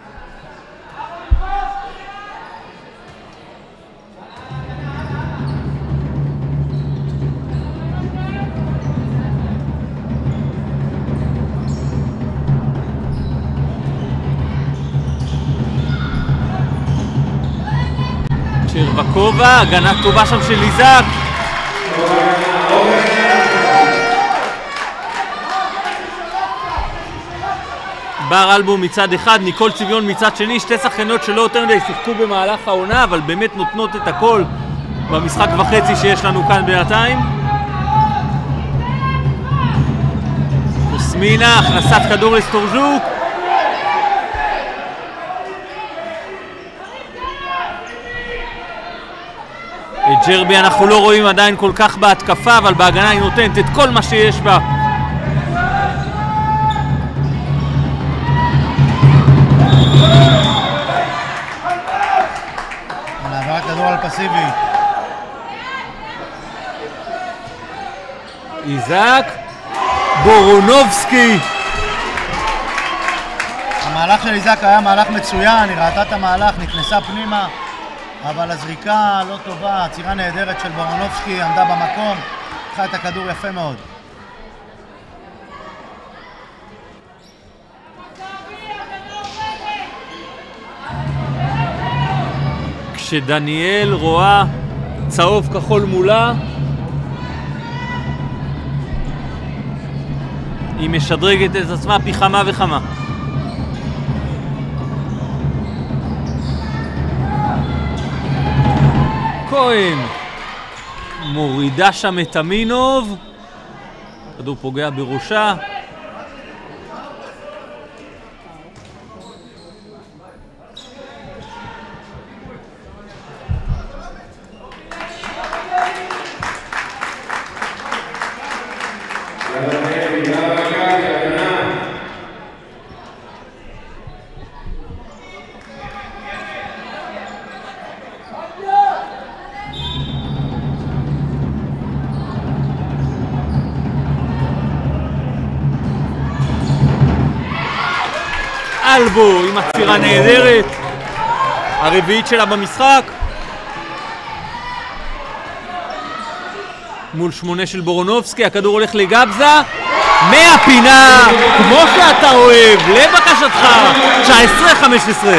צ'רבקובה, הגנה טובה שם של איזק. בר אלבו מצד אחד, ניקול צביון מצד שני, שתי שחקניות שלא יותר מדי שיחקו במהלך העונה, אבל באמת נותנות את הכל במשחק וחצי שיש לנו כאן בינתיים. קוסמינה, הכנסת כדור לסטורז'וק. את ג'רבי אנחנו לא רואים עדיין כל כך בהתקפה, אבל בהגנה היא נותנת את כל מה שיש בה.
העברת כדור על פסיבי.
איזק, בורונובסקי.
המהלך של איזק היה מהלך מצוין, היא ראתה את המהלך, נכנסה פנימה, אבל הזריקה לא טובה, עצירה נהדרת של בורונובסקי, עמדה במקום, לקחה את הכדור יפה מאוד.
כשדניאל רואה צהוב כחול מולה, היא משדרגת את עצמה פי כמה וכמה. כהן מורידה שם את אמינוב, כדור פוגע בראשה. אלבו עם עצירה נהדרת, הרביעית שלה במשחק מול שמונה של בורונובסקי. הכדור הולך לגבזה מהפינה כמו שאתה אוהב, לבקשתך. תשע עשרה חמש עשרה.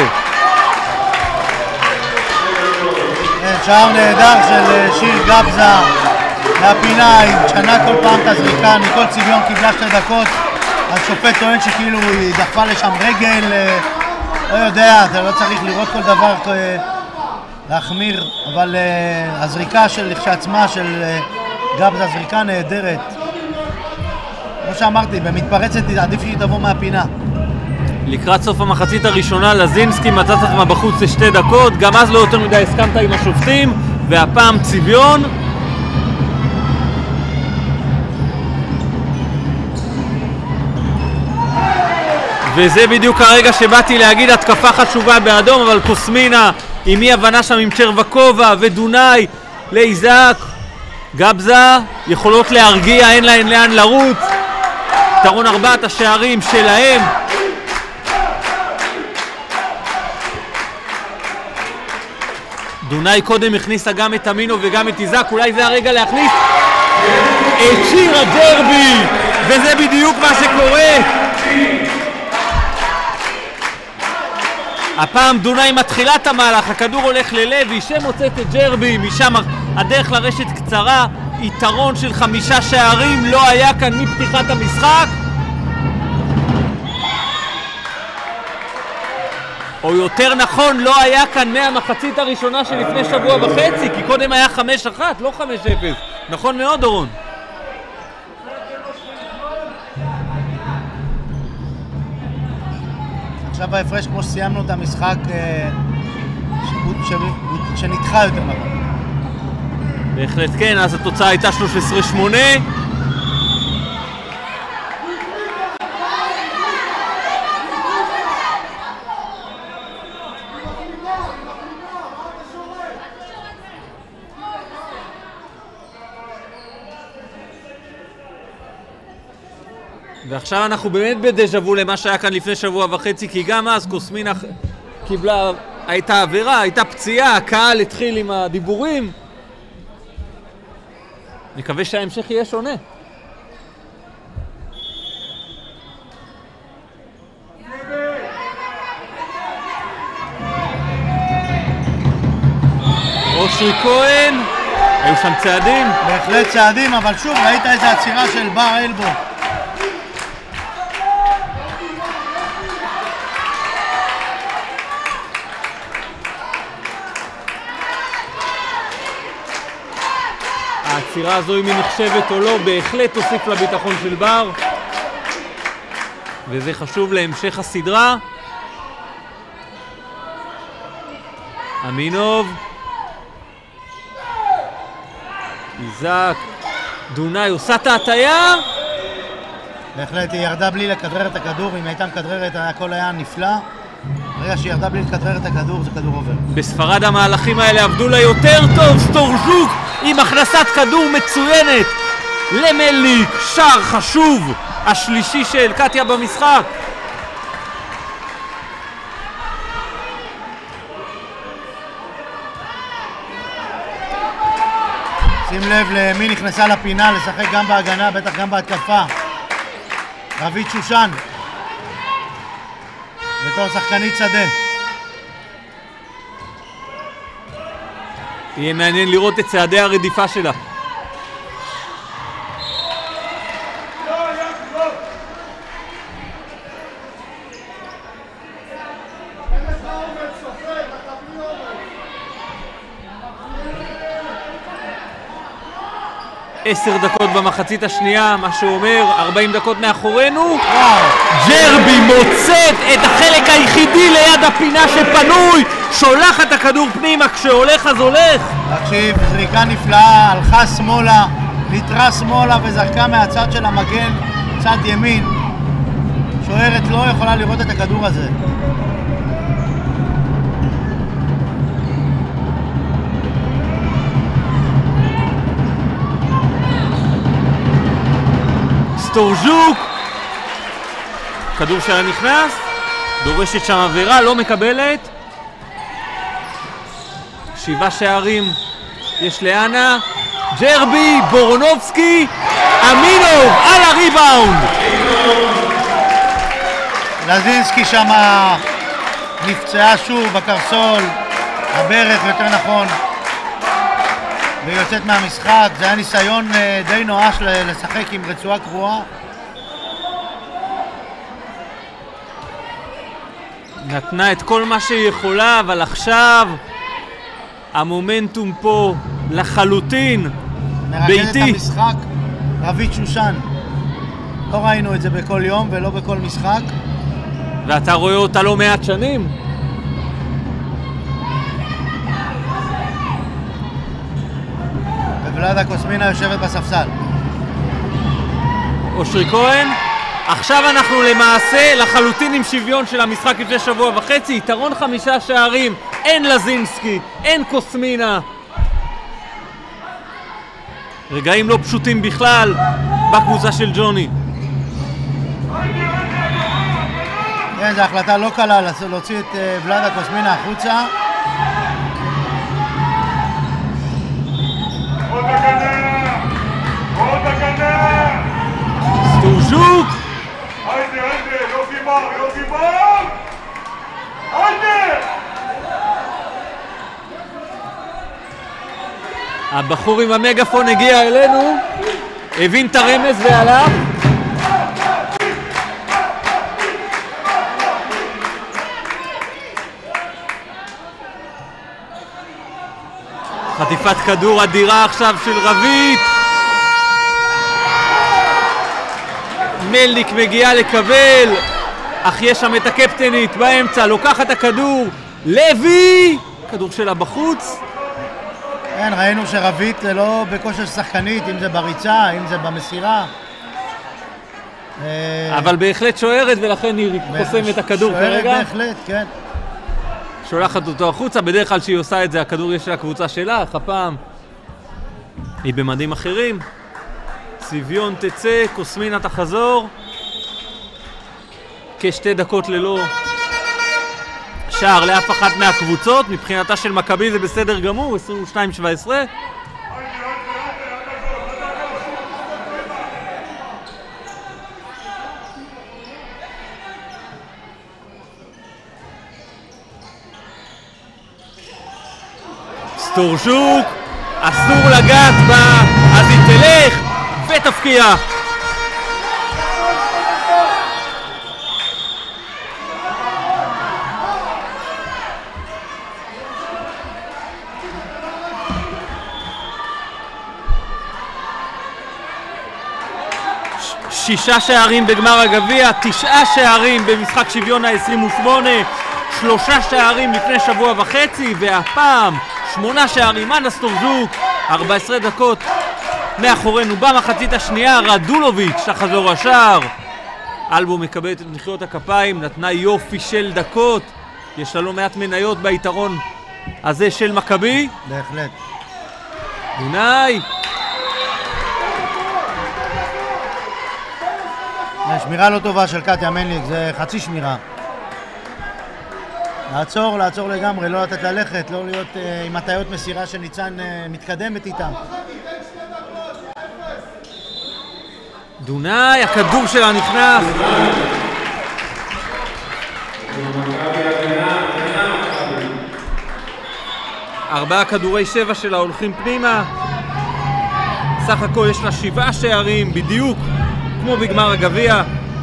שער נהדר של שיר גבזה מהפינה, היא משנה כל פעם את הזריקה. ניקול צביון קיבלה שתי דקות, השופט טוען שכאילו היא דחפה לשם רגל, לא יודע, אתה לא צריך לראות כל דבר להחמיר, אבל הזריקה של כשעצמה של גבזה, זריקה נהדרת. כמו שאמרתי, במתפרצת עדיף שהיא תבוא מהפינה.
לקראת סוף המחצית הראשונה לזינסקי מצאת עצמה בחוץ לשתי דקות, גם אז לא יותר מדי הסכמת עם השופטים, והפעם צביון. וזה בדיוק הרגע שבאתי להגיד התקפה חשובה באדום, אבל קוסמינה עם אי הבנה שם עם צ'רבקובה ודונאי לאיזק. גבזה יכולות להרגיע, אין להן לאן לרוץ. יתרון ארבעת השערים שלהם. דונאי קודם הכניסה גם את אמינו וגם את איזק, אולי זה הרגע להכניס את שירה ג'רבי, וזה בדיוק מה שקורה. הפעם דונאי מתחילה את המהלך, הכדור הולך ללוי שמוצאת את ג'רבי, משם הדרך לרשת קצרה. יתרון של חמישה שערים לא היה כאן מפתיחת המשחק, או יותר נכון לא היה כאן מהמחצית הראשונה שלפני שבוע וחצי, כי קודם היה חמש אחת, לא חמש אפס. נכון מאוד דורון.
עכשיו ההפרש כמו שסיימנו את המשחק שנדחה יותר נכון.
בהחלט כן, אז התוצאה הייתה שלוש עשרה שמונה. ועכשיו אנחנו באמת בדז'ה-וו למה שהיה כאן לפני שבוע וחצי, כי גם אז קוסמינה קיבלה, הייתה עבירה, הייתה פציעה, הקהל התחיל עם הדיבורים. נקווה שההמשך יהיה שונה. אושרי כהן, היו שם צעדים.
בהחלט צעדים, אבל שוב ראית איזה עצירה של בר אלבו.
העצירה הזו, אם היא נחשבת או לא, בהחלט תוסיף לביטחון של בר, וזה חשוב להמשך הסדרה. אמינוב, איזק, דונאי עושה את ההטיה.
בהחלט היא ירדה בלי לכדרר את הכדור, אם הייתה מכדררת הכל היה נפלא. ברגע שהיא ירדה בלי לכדרר את הכדור, זה כדור עובר.
בספרד המהלכים האלה עבדו לה יותר טוב. סטורז'וק עם הכנסת כדור מצוינת למליק, שער חשוב, השלישי של קטיה במשחק.
שים לב למי נכנסה לפינה, לשחק גם בהגנה, בטח גם בהתקפה. רבית שושן בתור שחקנית שדה.
יהיה מעניין לראות את צעדי הרדיפה שלה. עשר דקות במחצית השנייה, מה שאומר ארבעים דקות מאחורינו. ג'רבי מוצאת את החלק היחידי ליד הפינה שפנוי, שולח את הכדור פנימה, כשהולך אז הולך.
תקשיב, זריקה נפלאה, הלכה שמאלה, נתרה שמאלה וזרקה מהצד של המגן, צד ימין. שוערת לא יכולה לראות את הכדור הזה.
סטורז'וק, כדור שלה נכנס, דורשת שם עבירה, לא מקבלת. שבעה שערים יש לאנה. ג'רבי, בורונובסקי, אמינוב על הריבאונד.
לזינסקי שם נפצעה שוב בקרסול, הברך יותר נכון, ויוצאת מהמשחק. זה היה ניסיון די נואש לשחק עם רצועה קרועה.
נתנה את כל מה שהיא יכולה, אבל עכשיו המומנטום פה לחלוטין ביתי.
מרכזת המשחק רבית שושן. לא ראינו את זה בכל יום ולא בכל משחק.
ואתה רואה אותה לא מעט שנים.
ולאדה קוסמינה יושבת בספסל.
אושרי כהן. עכשיו אנחנו למעשה לחלוטין עם שוויון של המשחק לפני שבוע וחצי. יתרון חמישה שערים. אין לזינסקי, אין קוסמינה. רגעים לא פשוטים בכלל בקבוצה של ג'וני.
כן, זו החלטה לא קלה להוציא את ולאדה קוסמינה החוצה.
עוד הגנה! עוד הגנה!
סטורז'וק!
היידה, היידה! יוסי בר! יוסי בר! היידה!
הבחור עם המגפון הגיע אלינו, הבין את הרמז והלך. חטיפת כדור אדירה עכשיו של רבית. מלניק מגיעה לקבל, אך יש שם את הקפטנית באמצע, לוקחת הכדור. לוי! כדור שלה בחוץ.
כן, ראינו שרבית זה לא בכושר שחקנית, אם זה בריצה, אם זה במסירה.
אבל בהחלט שוערת, ולכן היא חוסמת את הכדור כרגע.
שוערת בהחלט, כן.
שולחת אותו החוצה, בדרך כלל שהיא עושה את זה, הכדור יש לקבוצה שלה, אך הפעם היא במדים אחרים. צביון תצא, קוסמינה תחזור. כשתי דקות ללא שער לאף אחת מהקבוצות. מבחינתה של מכבי זה בסדר גמור, עשרים ושתיים שבע עשרה. סטורז'וק, אסור לגעת בה, אז היא תלך ותפקיע. שישה שערים בגמר הגביע, תשעה שערים במשחק שוויון ה-עשרים ושמונה, שלושה שערים לפני שבוע וחצי, והפעם שמונה שערים. אנה סטורז'וק, ארבע עשרה דקות מאחורינו במחצית השנייה. רדולוביץ' תחזור השער. אלבו מקבלת את מחיאות הכפיים, נתנה יופי של דקות, יש לה לא מעט מניות ביתרון הזה של מכבי.
בהחלט.
דונאי.
שמירה לא טובה של קטיה מלניק, זה חצי שמירה. לעצור, לעצור לגמרי, לא לתת ללכת, לא להיות uh, עם הטיות מסירה שניצן uh, מתקדמת איתה.
דונאי, הכדור שלה נכנס. ארבעה כדורי שבע שלה הולכים פנימה. סך הכל יש לה שבעה שערים, בדיוק כמו בגמר הגביע.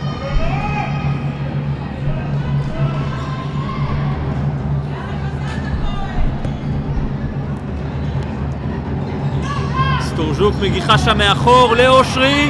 סטורז'וק מגיחה שם מאחור לאושרי.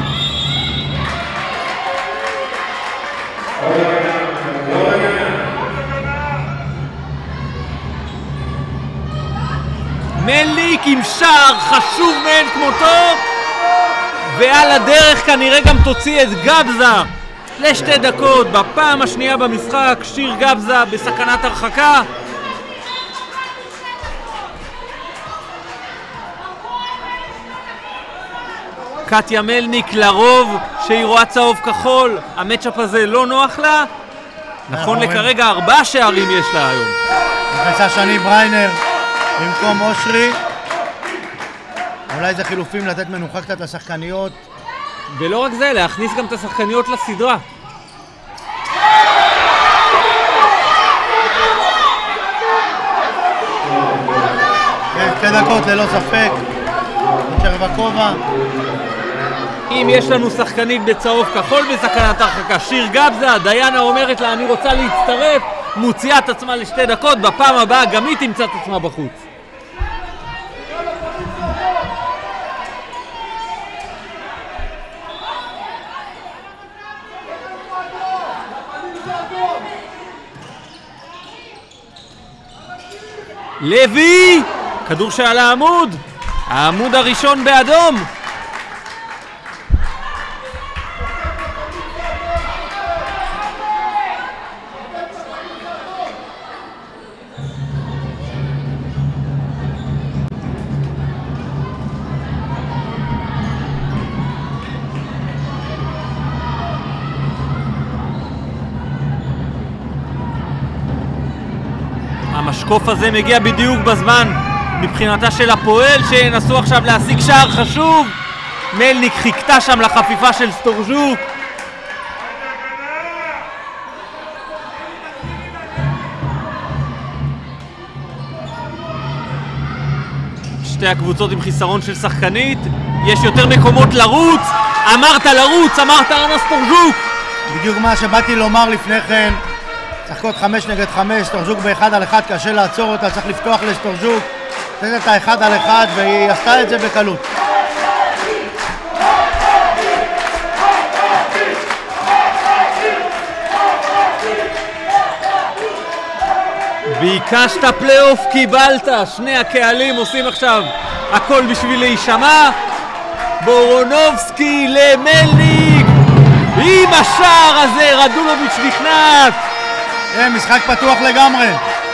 מלניק עם שער חשוב מאין כמותו, ועל הדרך כנראה גם תוציא את גבזה לשתי דקות. בפעם השנייה במשחק שיר גבזה בסכנת הרחקה. קטיה מלניק לרוב שהיא רואה צהוב כחול, המצ'אפ הזה לא נוח לה. נכון לכרגע ארבעה שערים יש לה היום.
נכנסה שני בריינר במקום אושרי. אולי זה חילופים לתת מנוחה קצת לשחקניות.
ולא רק זה, להכניס גם את השחקניות לסדרה.
כן, שתי דקות ללא ספק. צ'רבקובה.
אם יש לנו שחקנית בצהוב כחול בסכנת הרחקה, שיר גבזה, דיינה אומרת לה אני רוצה להצטרף, מוציאה את עצמה לשתי דקות, בפעם הבאה גם היא תמצא את עצמה בחוץ. לוי! כדור שעל העמוד! העמוד הראשון באדום! המשקוף הזה מגיע בדיוק בזמן מבחינתה של הפועל, שנסו עכשיו להשיג שער חשוב. מלניק חיכתה שם לחפיפה של סטורז'וק. שתי הקבוצות עם חיסרון של שחקנית, יש יותר מקומות לרוץ. אמרת לרוץ, אמרת אנה סטורז'וק.
בדיוק מה שבאתי לומר לפני כן. שחקות חמש נגד חמש, סטורז'וק באחד על אחד, קשה לעצור אותה, צריך לפתוח לסטורז'וק, לתת את האחד על אחד, והיא עשתה את זה בקלות.
ביקשת פלייאוף, קיבלת. שני הקהלים עושים עכשיו הכל בשביל להישמע. בורונובסקי למלניק עם השער הזה, רדולוביץ' נכנס.
כן, משחק פתוח לגמרי.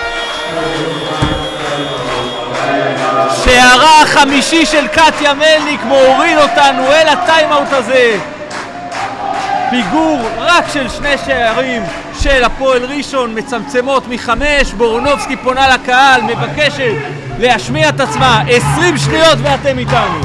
שערה החמישי של קטיה מלניק מוריד אותנו אל הטיימאוט הזה. פיגור רק של שני שערים של הפועל ראשון, מצמצמות מחמש. בורונובסקי פונה לקהל, מבקשת להשמיע את עצמה. עשרים שניות ואתם איתנו.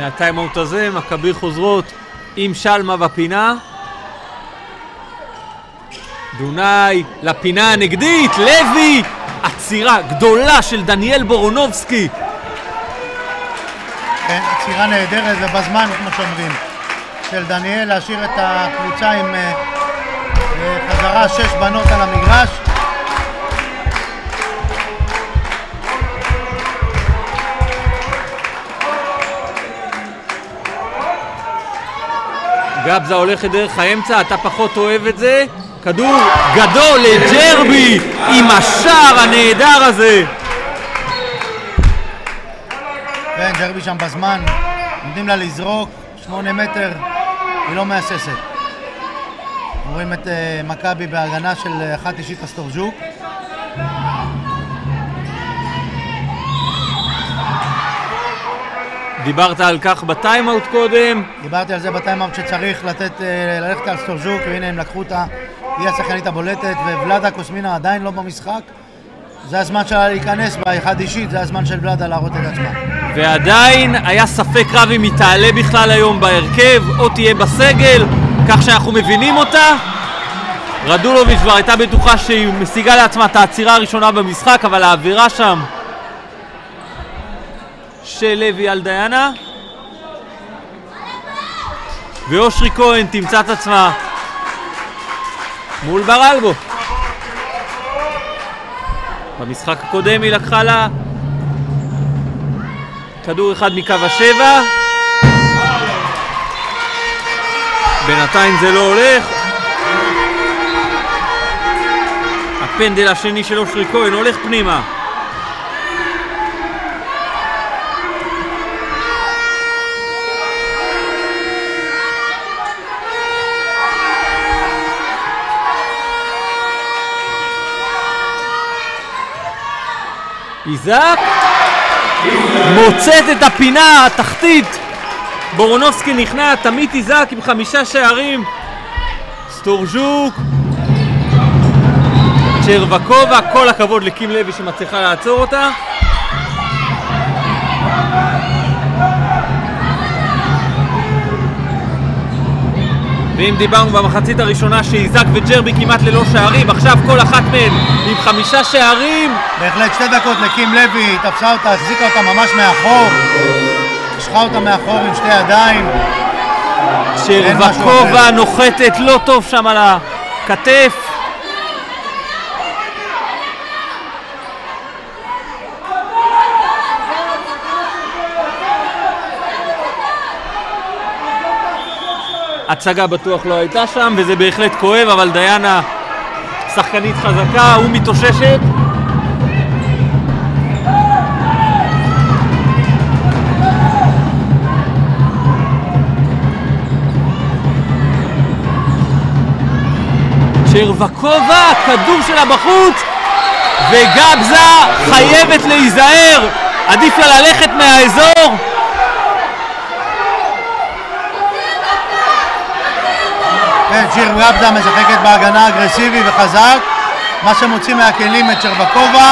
מהטיימאוט הזה, מכבי חוזרות עם שלמה בפינה. דונאי לפינה הנגדית, לוי, עצירה גדולה של דניאל בורונובסקי.
כן, עצירה נהדרת ובזמן, כמו שאומרים, של דניאל להשאיר את הקבוצה עם uh, חזרה שש בנות על המגרש.
גבזה הולכת דרך האמצע, אתה פחות אוהב את זה. כדור גדול לג'רבי עם השער הנהדר הזה.
כן, ג'רבי שם בזמן, נותנים לה לזרוק, שמונה מטר, היא לא מהססת. רואים את uh, מכבי בהגנה של אחת אישית אסטורג'וק.
דיברת על כך בטיימאוט קודם.
דיברתי על זה בטיימאוט שצריך לתת, ללכת על סטורג'וק, והנה הם לקחו אותה, היא השחקנית הבולטת, וולדה קוסמינה עדיין לא במשחק. זה הזמן שלה להיכנס באחד אישית, זה הזמן של ולדה להראות את עצמה.
ועדיין היה ספק רב אם היא תעלה בכלל היום בהרכב, או תהיה בסגל, כך שאנחנו מבינים אותה. רדולוביץ' כבר הייתה בטוחה שהיא משיגה לעצמה את העצירה הראשונה במשחק, אבל האווירה שם של לוי על דיינה, ואושרי כהן תמצא את עצמה מול ברלבו. במשחק הקודם היא לקחה לה כדור אחד מקו השבע, בינתיים זה לא הולך. הפנדל השני של אושרי כהן הולך פנימה. איזק מוצאת את הפינה התחתית, בורונובסקי נכנע, תמיד איזק עם חמישה שערים. סטורג'וק, צ'רבקובה, כל הכבוד לקים לוי שמצליחה לעצור אותה. ואם דיברנו במחצית הראשונה שאיזק וג'רבי כמעט ללא שערים, עכשיו כל אחת מהן עם חמישה שערים.
בהחלט שתי דקות לקים לוי, היא תפסה אותה, החזיקה אותה ממש מאחור, השכה אותה מאחור עם שתי ידיים.
צ'רבקובה נוחתת לא טוב שם על הכתף. הצגה בטוח לא הייתה שם, וזה בהחלט כואב, אבל דיינה שחקנית חזקה, הוא מתאוששת. צ'רבקובה, כדור שלה בחוץ, וגבזה חייבת להיזהר, עדיף לה ללכת מהאזור.
כן, שיר גבזה משחקת בהגנה אגרסיבי וחזק, מה שמוציא מהכלים את צ'רבקובה,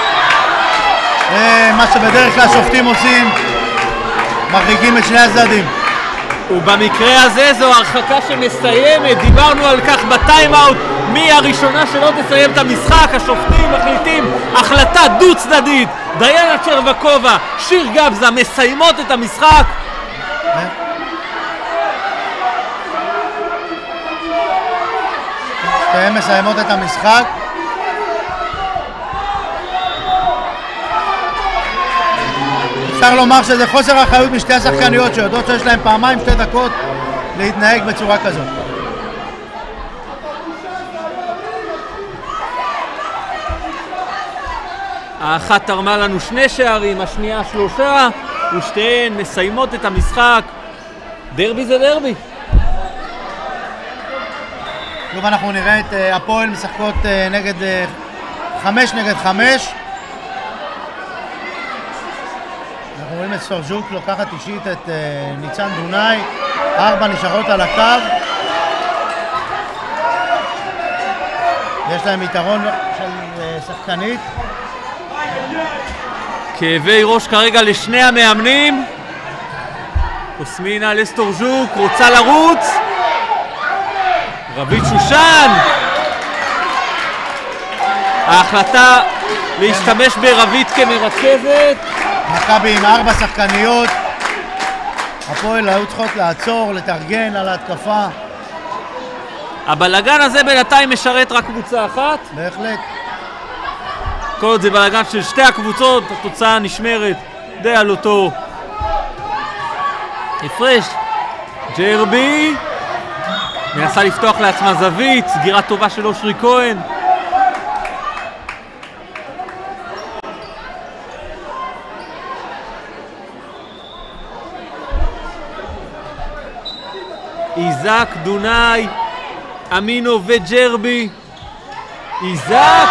מה שבדרך כלל שופטים עושים, מרחיקים את שני הצדדים.
ובמקרה הזה זו הרחקה שמסיימת, דיברנו על כך בטיימאוט, מי הראשונה שלא תסיים את המשחק, השופטים מחליטים החלטה דו צדדית, דיינה צ'רבקובה, שיר גבזה מסיימות את המשחק.
שתיהן מסיימות את המשחק. אפשר לומר שזה חוסר אחריות משתי השחקניות שיודעות שיש להם פעמיים שתי דקות להתנהג בצורה כזאת.
האחת תרמה לנו שני שערים, השנייה שלושה, ושתיהן מסיימות את המשחק. דרבי זה דרבי.
שוב אנחנו נראה את הפועל משחקות נגד חמש נגד חמש. אנחנו רואים את סטורג'וק לוקחת אישית את ניצן דונאי, ארבע נשארות על הקו. יש להם יתרון של שחקנית.
כאבי ראש כרגע לשני המאמנים. קוסמינה לסטורז'וק, רוצה לרוץ. רבית שושן. ההחלטה להשתמש ברבית כמרכזת.
מכבי עם ארבע שחקניות. הפועל היו צריכות לעצור, לתארגן על ההתקפה.
הבלגן הזה בינתיים משרת רק קבוצה אחת.
בהחלט.
כל עוד זה בלגן של שתי הקבוצות, התוצאה נשמרת די על אותו הפרש. ג'רבי מנסה לפתוח לעצמה זווית, סגירה טובה של אושרי כהן. איזק, דונאי, אמינו וג'רבי. איזק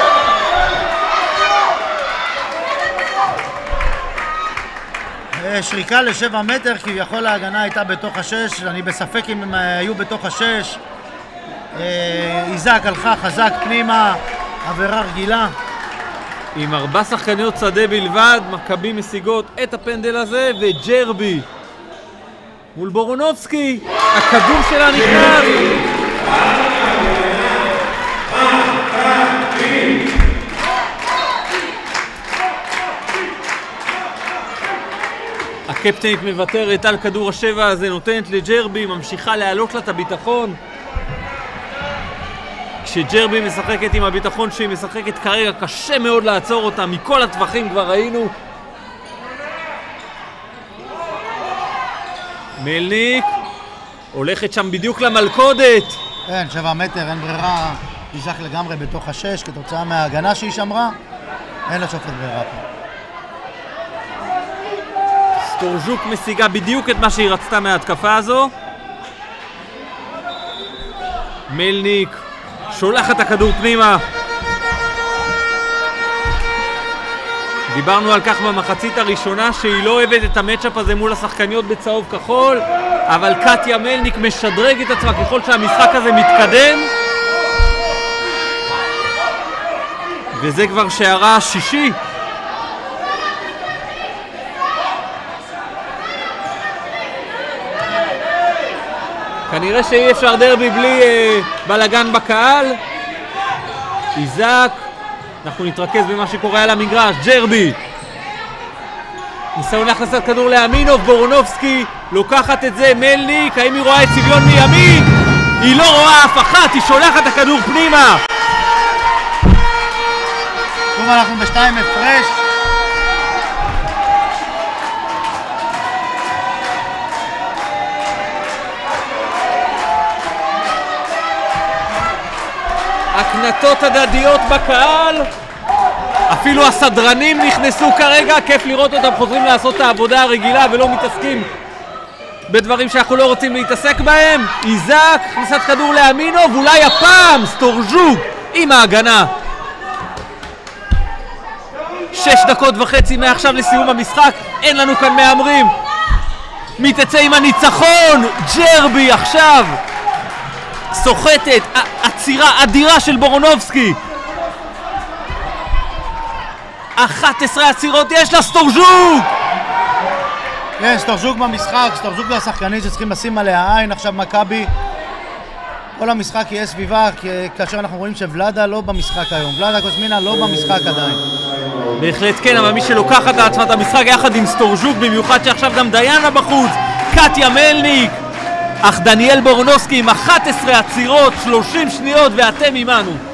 שריקה לשבע מטר, כביכול ההגנה הייתה בתוך השש, אני בספק אם הם היו בתוך השש. איזק הלכה חזק פנימה, עבירה רגילה.
עם ארבע שחקניות שדה בלבד, מכבי משיגות את הפנדל הזה, וג'רבי מול בורונובסקי, הכדור שלה נכנס. הקפטנית מוותרת על כדור השבע הזה, נותנת לג'רבי, ממשיכה להעלות לה את הביטחון. כשג'רבי משחקת עם הביטחון שהיא משחקת כרגע, קשה מאוד לעצור אותה, מכל הטווחים כבר ראינו. מלניק הולכת שם בדיוק למלכודת.
כן, שבע מטר, אין ברירה, איזק לגמרי בתוך השש כתוצאה מההגנה שהיא שמרה, אין לה שופט ברירה פה.
סטורז'וק משיגה בדיוק את מה שהיא רצתה מההתקפה הזו. מלניק שולח את הכדור פנימה. דיברנו על כך במחצית הראשונה שהיא לא אוהבת את המאצ'אפ הזה מול השחקניות בצהוב כחול, אבל קטיה מלניק משדרג את עצמה ככל שהמשחק הזה מתקדם, וזה כבר שערה השישי. כנראה שאי אפשר דרבי בלי אה, בלגן בקהל. איזק, אנחנו נתרכז במה שקורה על המגרש. ג'רבי ניסיון להכנסת כדור לאמינוב, בורונובסקי לוקחת את זה. מלניק, האם היא רואה את צביון מימין? היא לא רואה אף אחת, היא שולחת את הכדור פנימה.
טוב, אנחנו בשתיים הפרש.
הקנטות הדדיות בקהל, אפילו הסדרנים נכנסו כרגע, כיף לראות אותם חוזרים לעשות את העבודה הרגילה ולא מתעסקים בדברים שאנחנו לא רוצים להתעסק בהם. איזק, כניסת כדור לאמינוב, אולי הפעם סטורז'וק עם ההגנה. שש דקות וחצי מעכשיו לסיום המשחק, אין לנו כאן מאמרים. מתצא עם הניצחון, ג'רבי עכשיו סוחטת, עצירה אדירה של בורונובסקי. אחת עשרה עצירות יש לה סטורז'וק.
כן, סטורז'וק במשחק, סטורז'וק זה השחקנית שצריכים לשים עליה עין. עכשיו מכבי, כל המשחק יהיה סביבה, כאשר אנחנו רואים שוולדה לא במשחק היום, ולדה קוסמינה לא במשחק עדיין.
בהחלט כן, אבל מי שלוקחת לעצמה את המשחק יחד עם סטורז'וק, במיוחד שעכשיו גם דיינה בחוץ, קטיה מלניק, אך דניאל בורונובסקי עם אחת עשרה עצירות, שלושים שניות, ואתם עימנו.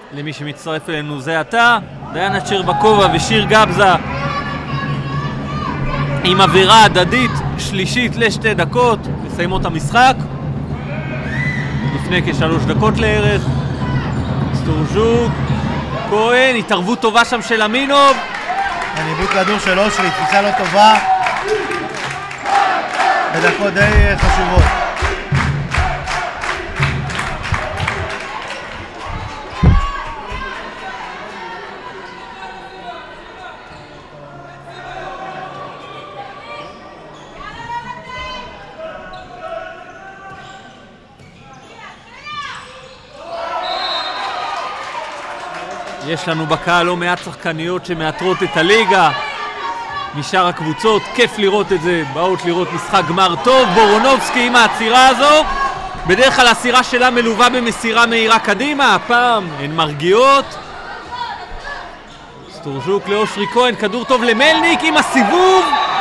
למי שמצטרף אלינו זה עתה, דיינה צ'רבקובה ושיר גבזה עם אווירה הדדית שלישית לשתי דקות, מסיימות המשחק לפני כשלוש דקות לערך. סטורז'וק, כהן, התערבות טובה שם של אמינוב,
ניבוד כדור של אושרי, תפיסה לא טובה בדקות די חשובות.
יש לנו בקהל לא מעט שחקניות שמאתרות את הליגה משאר הקבוצות, כיף לראות את זה, באות לראות משחק גמר טוב. בורונובסקי עם העצירה הזו, בדרך כלל העצירה שלה מלווה במסירה מהירה קדימה, הפעם הן מרגיעות. סטורז'וק לאושרי כהן, כדור טוב למלניק עם הסיבוב.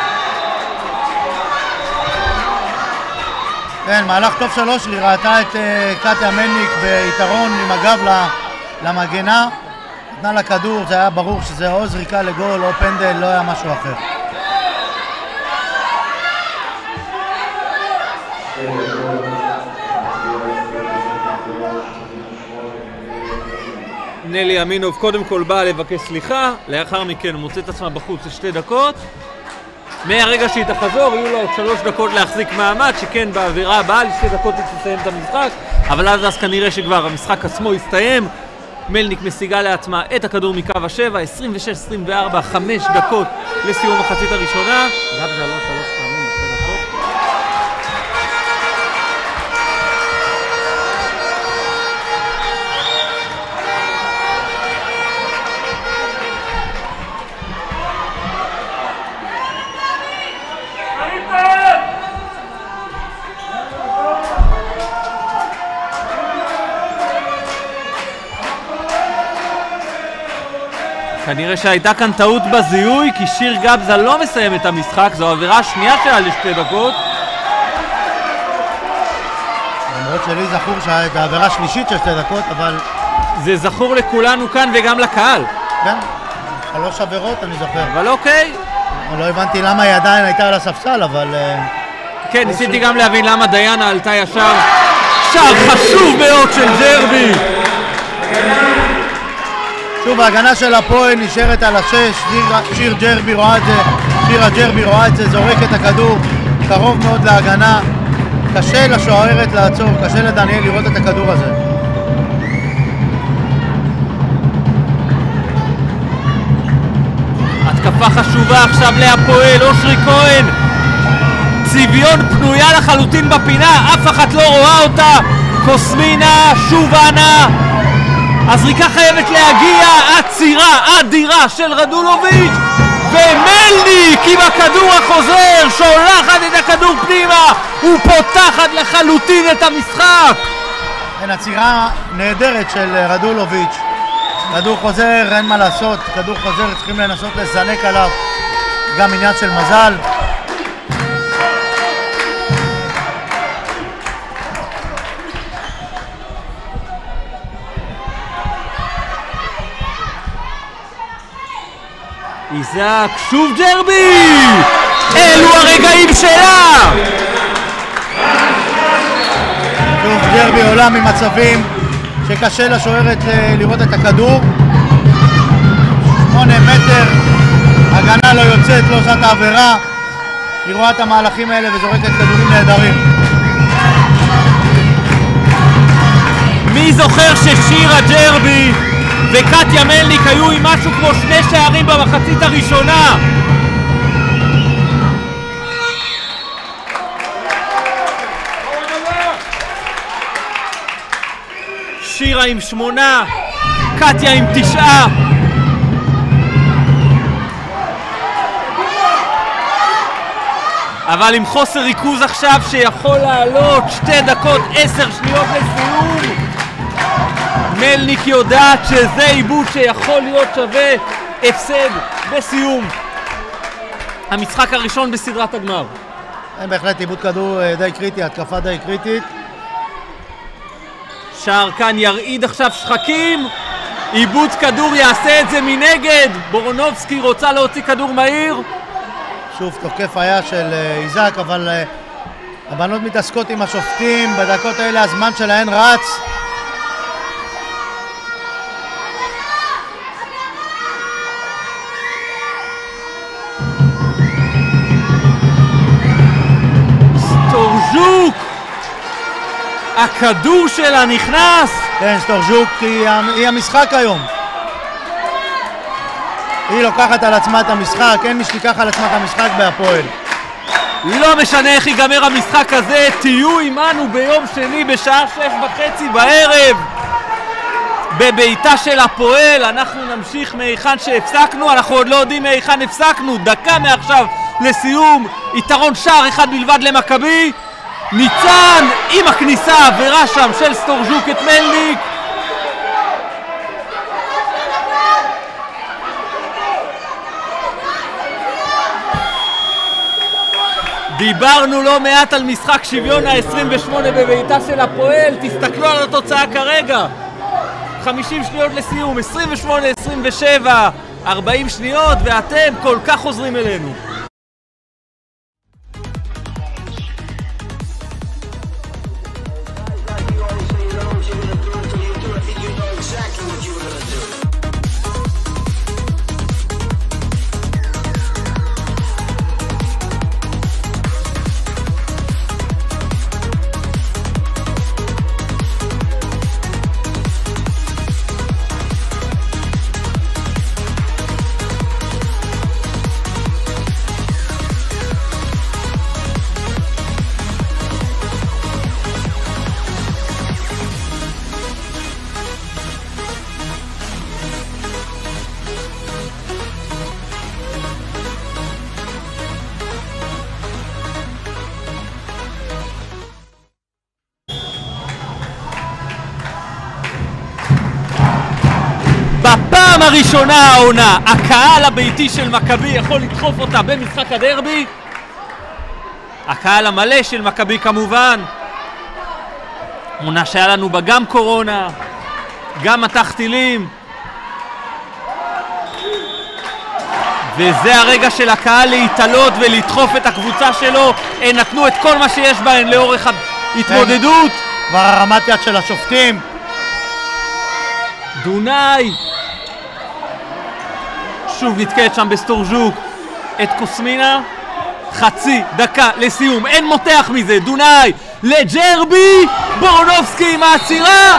כן, מהלך טוב של אושרי, ראתה את uh, קטיה מלניק ביתרון עם הגב למגנה, נתנה לה כדור, זה היה ברור שזה או זריקה לגול או פנדל, לא היה משהו אחר.
נלי אמינוב קודם כל באה לבקש סליחה, לאחר מכן מוצאת עצמה בחוץ לשתי דקות. מהרגע שהיא תחזור יהיו לה עוד שלוש דקות להחזיק מעמד, שכן באווירה הבאה לשתי דקות היא תסיים את המשחק, אבל אז, אז כנראה שכבר המשחק עצמו יסתיים. מלניק משיגה לעצמה את הכדור מקו השבע, עשרים ושש עשרים וארבע, חמש דקות לסיום המחצית הראשונה.
גבזה לא שלוש פעמים בשתי דקות.
כנראה שהייתה כאן טעות בזיהוי, כי שיר גבזה לא מסיים את המשחק, זו העבירה השנייה שלה לשתי דקות.
למרות שלי זכור שהייתה העבירה שלישית של שתי דקות, אבל...
זה זכור לכולנו כאן וגם לקהל.
כן, שלוש עבירות אני זוכר.
אבל אוקיי.
לא הבנתי למה היא עדיין הייתה על הספסל, אבל...
כן, ניסיתי גם להבין למה דיינה עלתה ישר. שער חשוב מאוד של ג'רבי!
שוב, ההגנה של הפועל נשארת על השש, שיר ג'רבי רואה את זה, שירה ג'רבי רואה את זה, זורק את הכדור, קרוב מאוד להגנה, קשה לשוערת לעצור, קשה לדניאל לראות את הכדור הזה.
התקפה חשובה עכשיו להפועל, אושרי כהן, צביון פנויה לחלוטין בפינה, אף אחת לא רואה אותה, קוסמינה, שובנה, הזריקה חייבת להגיע, עצירה אדירה של רדולוביץ' ומלניק עם הכדור החוזר, שולחת את הכדור פנימה ופותחת לחלוטין את המשחק.
אין, עצירה נהדרת של רדולוביץ', כדור חוזר, אין מה לעשות, כדור חוזר, צריכים לנסות לזנק עליו, גם עניין של מזל.
איזק, שוב ג'רבי! אלו הרגעים שלה!
שוב ג'רבי עולה ממצבים שקשה לשוערת לראות את הכדור. שמונה מטר, הגנה לא יוצאת, לא עושה את העבירה, היא רואה את המהלכים האלה וזורקת כדורים נהדרים.
מי זוכר ששירה ג'רבי וקטיה מלניק היו עם משהו כמו שני שערים במחצית הראשונה? שירה עם שמונה, קטיה עם תשעה. אבל עם חוסר ריכוז עכשיו שיכול לעלות שתי דקות עשר שניות לסיום, מלניק יודעת שזה עיבוד שיכול להיות שווה הפסד בסיום המשחק הראשון בסדרת הגמר.
בהחלט עיבוד כדור די קריטי, התקפה די קריטית.
שער כאן ירעיד עכשיו שחקים, עיבוד כדור יעשה את זה מנגד. בורונובסקי רוצה להוציא כדור מהיר.
שוב תוקף היה של איזק, אבל הבנות מתעסקות עם השופטים, בדקות האלה הזמן שלהן רץ.
סטורז'וק! הכדור שלה נכנס!
כן, סטורז'וק היא, היא המשחק היום. היא לוקחת על עצמה את המשחק, אין מי שתיקח על עצמה את המשחק בהפועל.
לא משנה איך ייגמר המשחק הזה, תהיו עמנו ביום שני בשעה שש וחצי בערב בביתה של הפועל. אנחנו נמשיך מהיכן שהפסקנו, אנחנו עוד לא יודעים מהיכן הפסקנו. דקה מעכשיו לסיום, יתרון שער אחד בלבד למכבי. ניצן עם הכניסה, עבירה שם של סטורז'וק את מלניק. דיברנו לא מעט על משחק שוויון ה-עשרים ושמונה בביתה של הפועל. תסתכלו על התוצאה כרגע, חמישים שניות לסיום, עשרים ושמונה עשרים ושבע, ארבעים שניות, ואתם כל כך חוזרים אלינו. בפעם הראשונה העונה, הקהל הביתי של מכבי יכול לדחוף אותה במשחק הדרבי. הקהל המלא של מכבי כמובן. עונה שהיה לנו בה גם קורונה, גם מטח טילים. וזה הרגע של הקהל להתעלות ולדחוף את הקבוצה שלו. הם נתנו את כל מה שיש בהן לאורך ההתמודדות.
כבר הרמת יד של השופטים.
דונאי שוב נתקלת שם בסטורז'וק את קוסמינה. חצי דקה לסיום, אין מותח מזה. דונאי לג'רבי, בורונובסקי עם העצירה.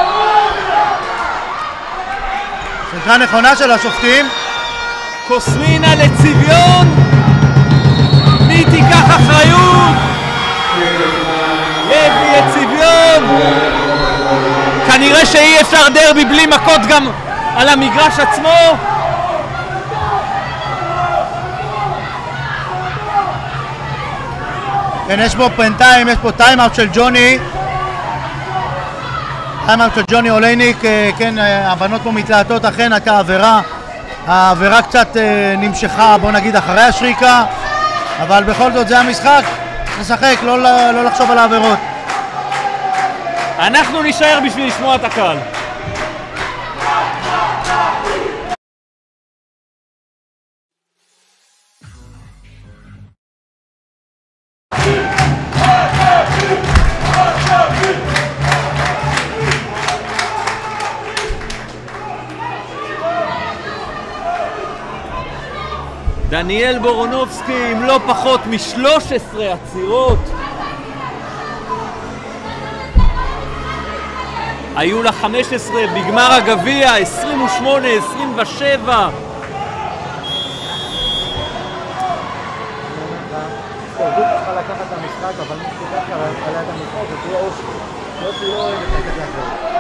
סליחה נכונה של השופטים.
קוסמינה לצביון. מי תיקח אחריות? לוי לצביון. כנראה שאי אפשר דרבי בלי מכות גם על המגרש עצמו.
כן, יש פה בינתיים, יש פה טיימאוט של ג'וני. טיימאוט של ג'וני אולייניק, כן, הבנות פה מתלהטות, אכן הייתה עבירה. העבירה קצת נמשכה, בוא נגיד, אחרי השריקה, אבל בכל זאת זה המשחק, נשחק, לא, לא לחשוב על העבירות.
אנחנו נשאר בשביל לשמוע את הקהל. דניאל בורונובסקי עם לא פחות מ-שלוש עשרה עצירות. היו לה חמש עשרה בגמר הגביע, עשרים ושמונה עשרים ושבע.
סטורז'וק צריכה לקחת את המשחק, אבל מי שתיקח עליה את המשחק זה תהיה אושרי. אושרי לא אוהב את הקטע אחרת.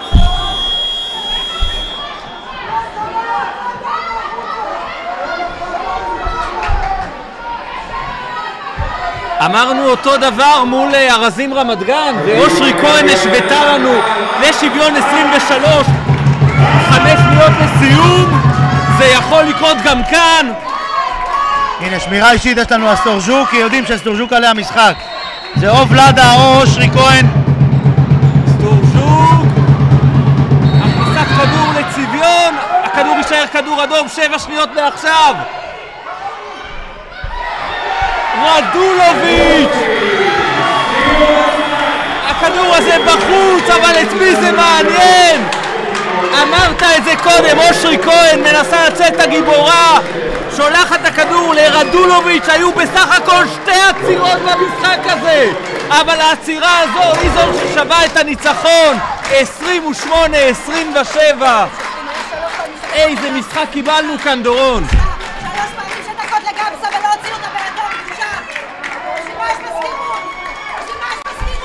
אמרנו אותו דבר מול ארזים רמת גן, ואושרי כהן השוותה לנו לשוויון עשרים ושלוש. חמש שניות לסיום, זה יכול לקרות גם כאן.
הנה, שמירה אישית יש לנו על סטורז'וק, כי יודעים שסטורז'וק עליה המשחק. זה או ולדה או אושרי כהן.
סטורז'וק, הכנסת כדור לצביון. חוזר כדור אדום, שבע שניות מעכשיו. רדולוביץ'! הכדור הזה בחוץ, אבל את מי זה מעניין? אמרת את זה קודם, אושרי כהן מנסה לצאת הגיבורה, שולחת את הכדור לרדולוביץ'. היו בסך הכל שתי עצירות במשחק הזה, אבל העצירה הזו היא זו ששווה את הניצחון. עשרים ושמונה עשרים ושבע. איזה משחק קיבלנו כאן, דורון.
שלוש פעמים שדקות לגמסה ולא הוציאו אותה באדום, בושה. שימש בסגירות, שימש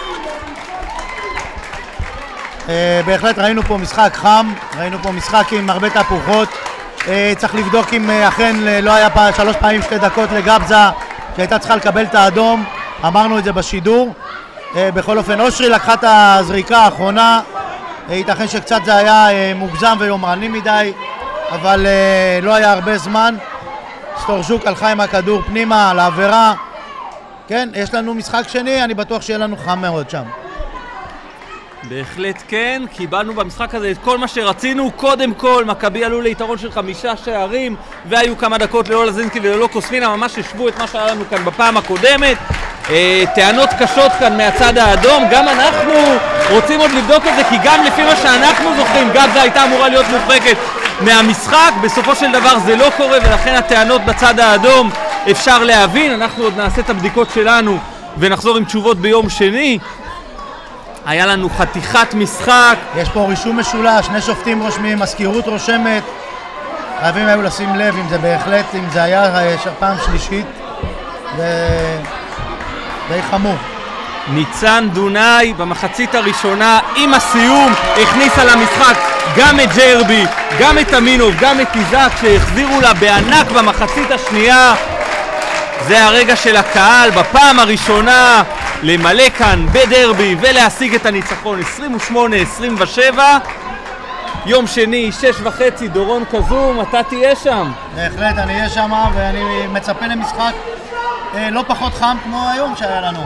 בסגירות.
בהחלט ראינו פה משחק חם, ראינו פה משחק עם הרבה תפוחות. צריך לבדוק אם אכן לא היה שלוש פעמים שתי דקות לגבזה שהייתה צריכה לקבל את האדום, אמרנו את זה בשידור. בכל אופן אושרי לקחה את הזריקה האחרונה, ייתכן שקצת זה היה מוגזם ויומרני מדי, אבל לא היה הרבה זמן. סטורז'וק הלכה עם הכדור פנימה לעבירה. כן, יש לנו משחק שני, אני בטוח שיהיה לנו חם מאוד שם.
בהחלט כן, קיבלנו במשחק הזה את כל מה שרצינו. קודם כל, מכבי עלו ליתרון של חמישה שערים, והיו כמה דקות ללא לזינסקי וללא קוספינה, ממש השוו את מה שהיה לנו כאן בפעם הקודמת. אה, טענות קשות כאן מהצד האדום, גם אנחנו רוצים עוד לבדוק את זה, כי גם לפי מה שאנחנו זוכרים, גבזה הייתה אמורה להיות מוחרקת מהמשחק. בסופו של דבר זה לא קורה, ולכן הטענות בצד האדום אפשר להבין. אנחנו עוד נעשה את הבדיקות שלנו ונחזור עם תשובות ביום שני. היה לנו חתיכת משחק.
יש פה רישום משולש, שני שופטים רושמים, מזכירות רושמת. חייבים היו לשים לב אם זה בהחלט, אם זה היה פעם שלישית. זה די חמור.
ניצן דונאי במחצית הראשונה עם הסיום הכניסה למשחק גם את ג'רבי, גם את אמינוב, גם את איזק, שהחזירו לה בענק במחצית השנייה. זה הרגע של הקהל בפעם הראשונה למלא כאן בדרבי ולהשיג את הניצחון. עשרים ושמונה עשרים ושבע. יום שני, שש וחצי, דורון קזום, אתה תהיה שם.
בהחלט, אני אהיה שם, ואני מצפה למשחק אה, לא פחות חם כמו היום שהיה לנו.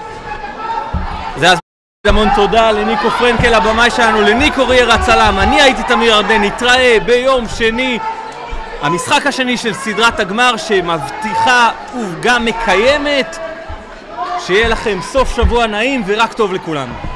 זה אז המון תודה לניקו פרנקל, הבמאי שלנו, לניקו רייר הצלם. אני הייתי תמיר ארדן, נתראה ביום שני. המשחק השני של סדרת הגמר שמבטיחה וגם מקיימת. שיהיה לכם סוף שבוע נעים ורק טוב לכולנו.